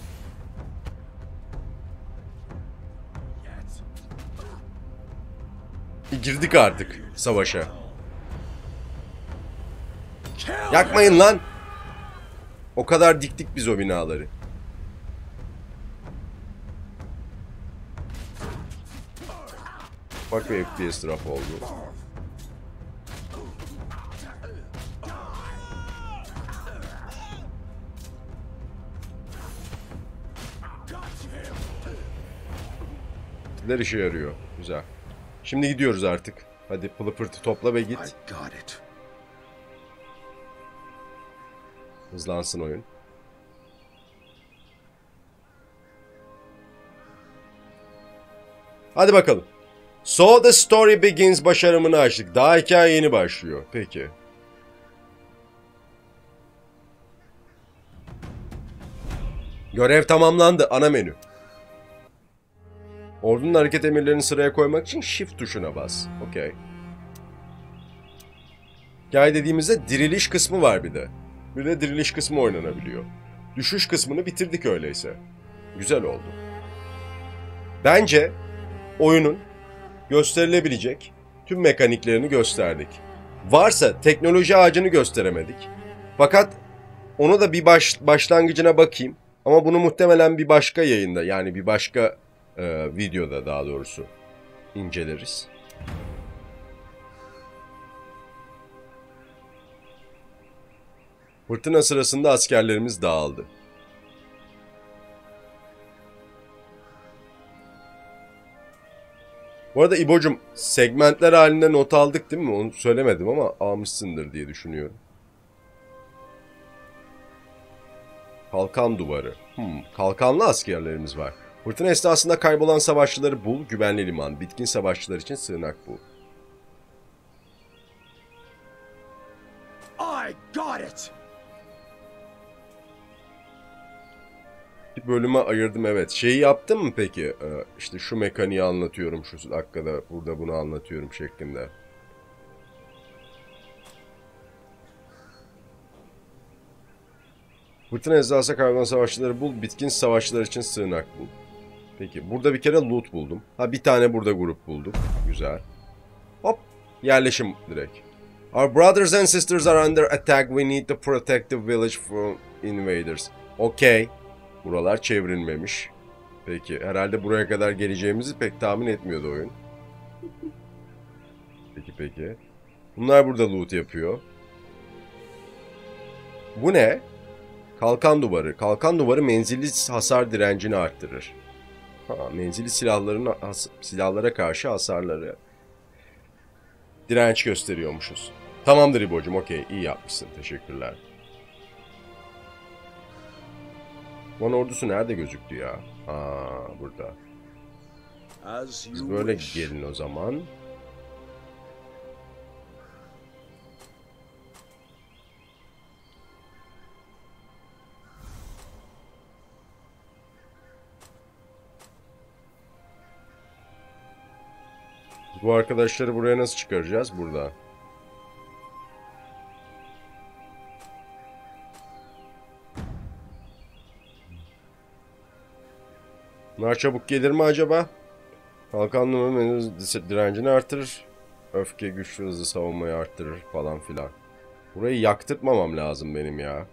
Girdik artık savaşa. Yakmayın lan. O kadar diktik biz o binaları. Bak bir FPS drop oldu. Neler işe yarıyor. Güzel. Şimdi gidiyoruz artık. Hadi pılı pırtı topla ve git. Hızlansın oyun. Hadi bakalım. So the story begins başarımını açtık. Daha hikaye yeni başlıyor. Peki. Görev tamamlandı. Ana menü. Ordunun hareket emirlerini sıraya koymak için Shift tuşuna bas. Okey. Hikaye dediğimizde diriliş kısmı var bir de. Bir de diriliş kısmı oynanabiliyor. Düşüş kısmını bitirdik öyleyse. Güzel oldu. Bence oyunun gösterilebilecek tüm mekaniklerini gösterdik. Varsa teknoloji ağacını gösteremedik. Fakat onu da bir başlangıcına bakayım. Ama bunu muhtemelen bir başka yayında yani bir başka videoda daha doğrusu inceleriz. Fırtına sırasında askerlerimiz dağıldı. Bu arada İbo'cum segmentler halinde not aldık değil mi? Onu söylemedim ama almışsındır diye düşünüyorum. Kalkan duvarı. Kalkanlı askerlerimiz var. Fırtına esnasında kaybolan savaşçıları bul, güvenli liman. Bitkin savaşçılar için sığınak bul. I got it. Bir bölüme ayırdım evet. Şeyi yaptın mı peki? İşte şu mekaniği anlatıyorum şu dakikada. Burada bunu anlatıyorum şeklinde. Fırtına esnasında kaybolan savaşçıları bul, bitkin savaşçılar için sığınak bul. Peki burada bir kere loot buldum. Ha bir tane burada grup bulduk. Güzel. Hop yerleşim direkt. Our brothers and sisters are under attack. We need to protect the village from invaders. Okey. Buralar çevrilmemiş. Peki herhalde buraya kadar geleceğimizi pek tahmin etmiyordu oyun. peki? Bunlar burada loot yapıyor. Bu ne? Kalkan duvarı. Kalkan duvarı menzilli hasar direncini arttırır. Ha, menzilli silahlara karşı hasarları direnç gösteriyormuşuz. Tamamdır İbo'cum, okey, iyi yapmışsın, teşekkürler. Van ordusu nerede gözüktü ya? Aa, burada. Biz böyle gelin o zaman. Bu arkadaşları buraya nasıl çıkaracağız? Burada. Bunlar çabuk gelir mi acaba? Kalkan numaranın direncini artırır. Öfke güçlü hızlı savunmayı arttırır falan filan. Burayı yaktırtmamam lazım benim ya.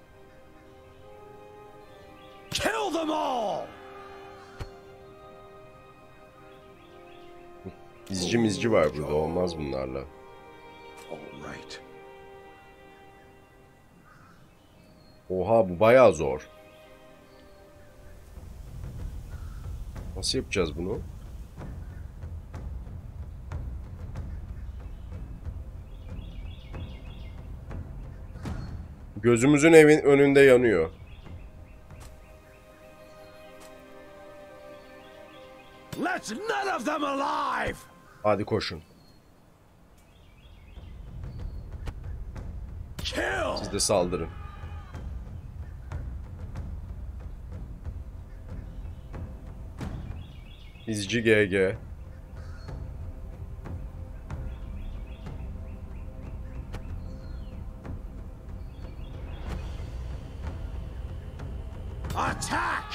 Kill them all! İzci var burada, olmaz bunlarla. Alright. Oha, bu bayağı zor. Nasıl yapacağız bunu? Gözümüzün evin önünde yanıyor. Let none of them alive! Hadi koşun. Kill! Siz de saldırın. İzci GG. Attack!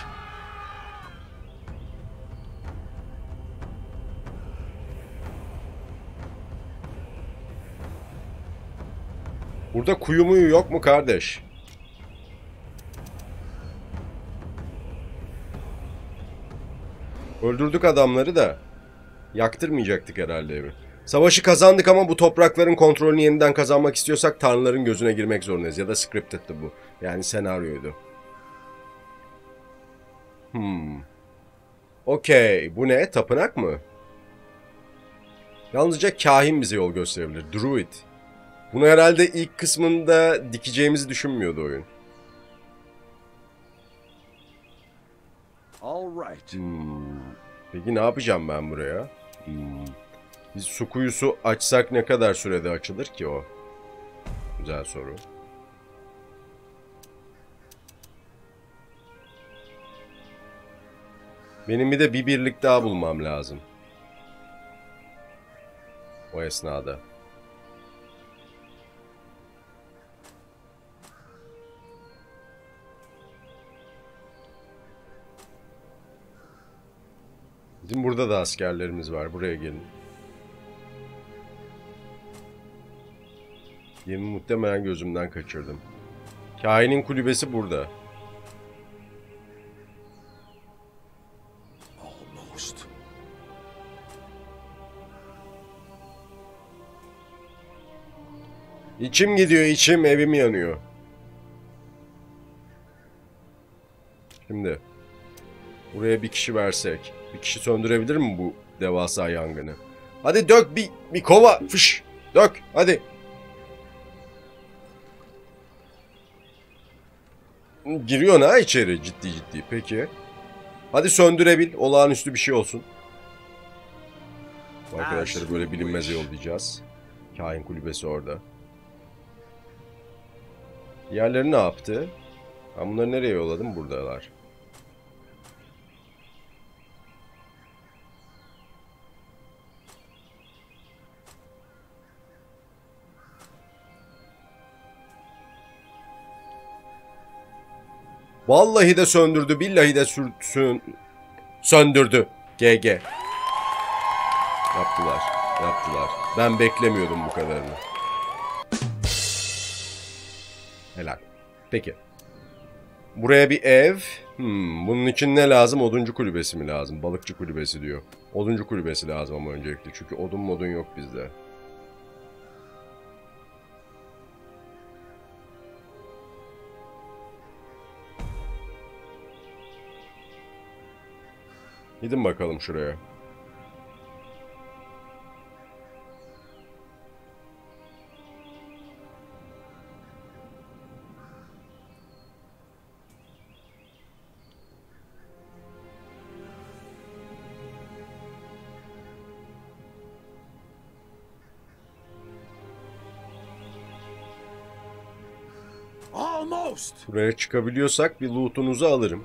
Burada kuyu muyu yok mu kardeş? Öldürdük adamları da yaktırmayacaktık herhalde evi. Savaşı kazandık ama bu toprakların kontrolünü yeniden kazanmak istiyorsak tanrıların gözüne girmek zorundayız. Ya da scripted'tı bu. Yani senaryoydu. Okey. Bu ne? Tapınak mı? Yalnızca kahin bize yol gösterebilir. Druid. Bunu herhalde ilk kısmında dikeceğimizi düşünmüyordu oyun. Alright. Peki ne yapacağım ben buraya? Biz su kuyusu açsak ne kadar sürede açılır ki o? Güzel soru. Benim bir de bir birlik daha bulmam lazım. O esnada. Bizim burada da askerlerimiz var. Buraya gelin. Yemi muhtemelen gözümden kaçırdım. Kahinin kulübesi burada. Almost. İçim gidiyor, içim, evim yanıyor. Şimdi buraya bir kişi versek, bir kişi söndürebilir mi bu devasa yangını? Hadi dök bir kova, fış, dök, hadi. Giriyor ha içeri ciddi. Peki. Hadi söndürebil, olağanüstü bir şey olsun. Bu arkadaşları böyle bilinmeze yollayacağız. Kahin kulübesi orada. Diğerleri ne yaptı? Ben bunları nereye yolladım? Buradalar. Vallahi de söndürdü, billahi de söndürdü. GG. Yaptılar. Ben beklemiyordum bu kadarını. Helal. Peki. Buraya bir ev. Bunun için ne lazım? Oduncu kulübesi mi lazım? Balıkçı kulübesi diyor. Oduncu kulübesi lazım ama öncelikle. Çünkü odun yok bizde. Gidin bakalım şuraya. Almost. Buraya çıkabiliyorsak bir loot'unuzu alırım.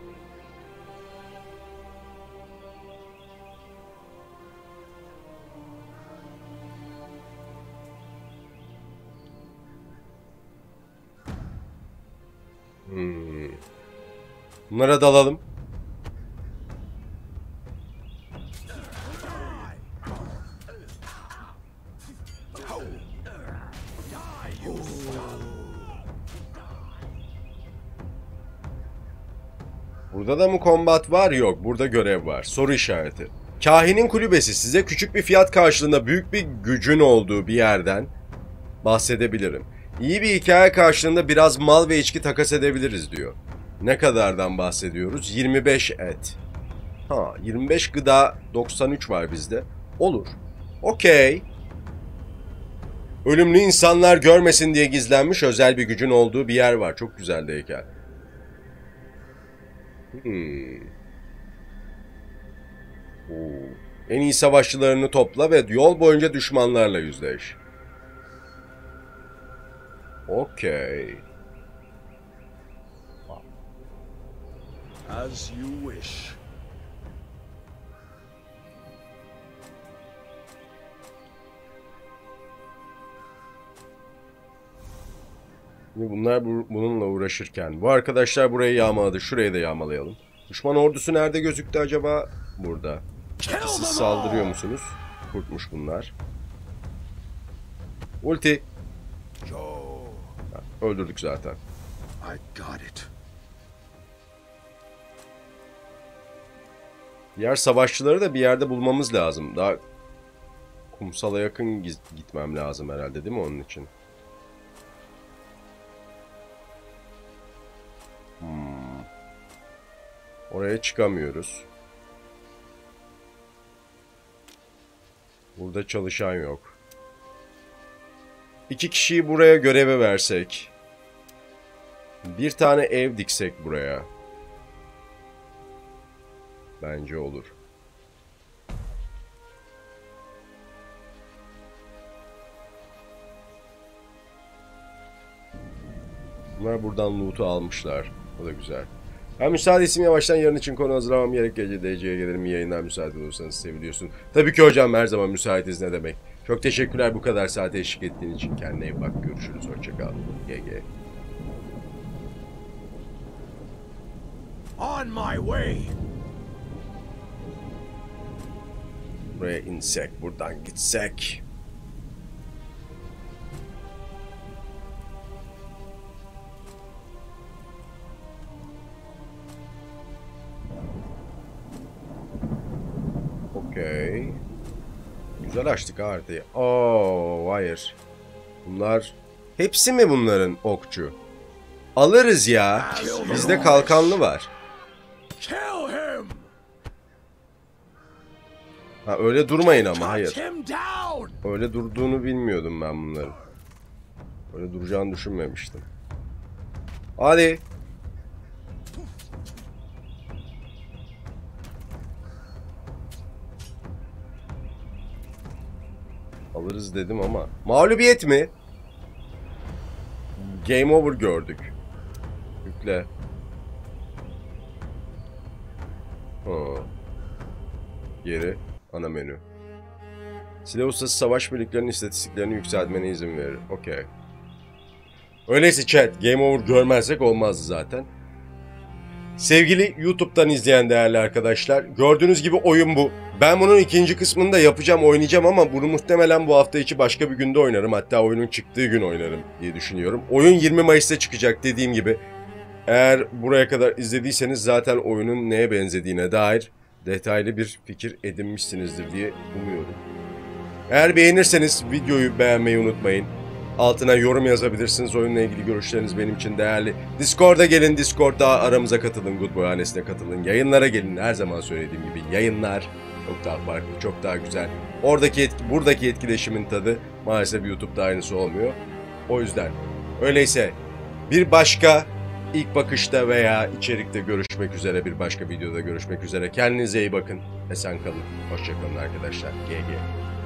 Bunlara dalalım. Burada da mı kombat var? Yok. Burada görev var. Soru işareti. Kahinin kulübesi size küçük bir fiyat karşılığında büyük bir gücün olduğu bir yerden bahsedebilirim. İyi bir hikaye karşılığında biraz mal ve içki takas edebiliriz diyor. Ne kadardan bahsediyoruz? 25 et. 25 gıda, 93 var bizde. Olur. Okey. Ölümlü insanlar görmesin diye gizlenmiş özel bir gücün olduğu bir yer var. Çok güzel de heykel. En iyi savaşçılarını topla ve yol boyunca düşmanlarla yüzleş. Okey. As you wish. Bunlar bununla uğraşırken. Bu arkadaşlar burayı yağmaladı. Şurayı da yağmalayalım. Düşman ordusu nerede gözüktü acaba? Burada. Siz saldırıyor musunuz? Kurtmuş bunlar. Ulti. Öldürdük zaten. I got it. Diğer savaşçıları da bir yerde bulmamız lazım. Daha kumsala yakın gitmem lazım herhalde, değil mi onun için? Oraya çıkamıyoruz. Burada çalışan yok. 2 kişiyi buraya göreve versek. Bir tane ev diksek buraya. Bence olur. Bunlar buradan loot'u almışlar. O da güzel. Ben müsaade isim yavaştan yarın için konu hazırlamam gerek. Gece DC'ye gelirim. Yayınlar müsaade olursanız seviliyorsun. Tabii ki hocam, her zaman müsaitiz ne demek. Çok teşekkürler bu kadar saate eşlik ettiğin için. Kendine iyi bak. Görüşürüz. Hoşçakal. GG. On my way. Buraya insek. Buradan gitsek. Okey. Güzel açtık haritayı. Hayır. Bunlar... Hepsi mi bunların okçu? Alırız ya. Bizde kalkanlı var. Kill him. Öyle durmayın ama, hayır. Cut him down. Öyle durduğunu bilmiyordum ben bunların. Öyle duracağını düşünmemiştim. Hadi. Alırız dedim ama. Mağlubiyet mi? Game over gördük. Yükle. Geri. Ana menü. Silah ustası savaş birliklerinin istatistiklerini yükseltmene izin verir. Okey. Öyleyse chat, game over görmezsek olmazdı zaten. Sevgili YouTube'dan izleyen değerli arkadaşlar, gördüğünüz gibi oyun bu. Ben bunun ikinci kısmını da yapacağım, oynayacağım ama bunu muhtemelen bu hafta içi başka bir günde oynarım. Hatta oyunun çıktığı gün oynarım diye düşünüyorum. Oyun 20 Mayıs'ta çıkacak dediğim gibi. Eğer buraya kadar izlediyseniz zaten oyunun neye benzediğine dair detaylı bir fikir edinmişsinizdir diye umuyorum. Eğer beğenirseniz videoyu beğenmeyi unutmayın. Altına yorum yazabilirsiniz. Oyunla ilgili görüşleriniz benim için değerli. Discord'a gelin. Discord'da aramıza katılın. Good Boy hanesine katılın. Yayınlara gelin. Her zaman söylediğim gibi yayınlar çok daha farklı, çok daha güzel. Buradaki etkileşimin tadı maalesef YouTube'da aynısı olmuyor. O yüzden. Öyleyse bir başka ilk bakışta veya içerikte görüşmek üzere, bir başka videoda görüşmek üzere. Kendinize iyi bakın. Esen kalın. Hoşça kalın arkadaşlar. GG.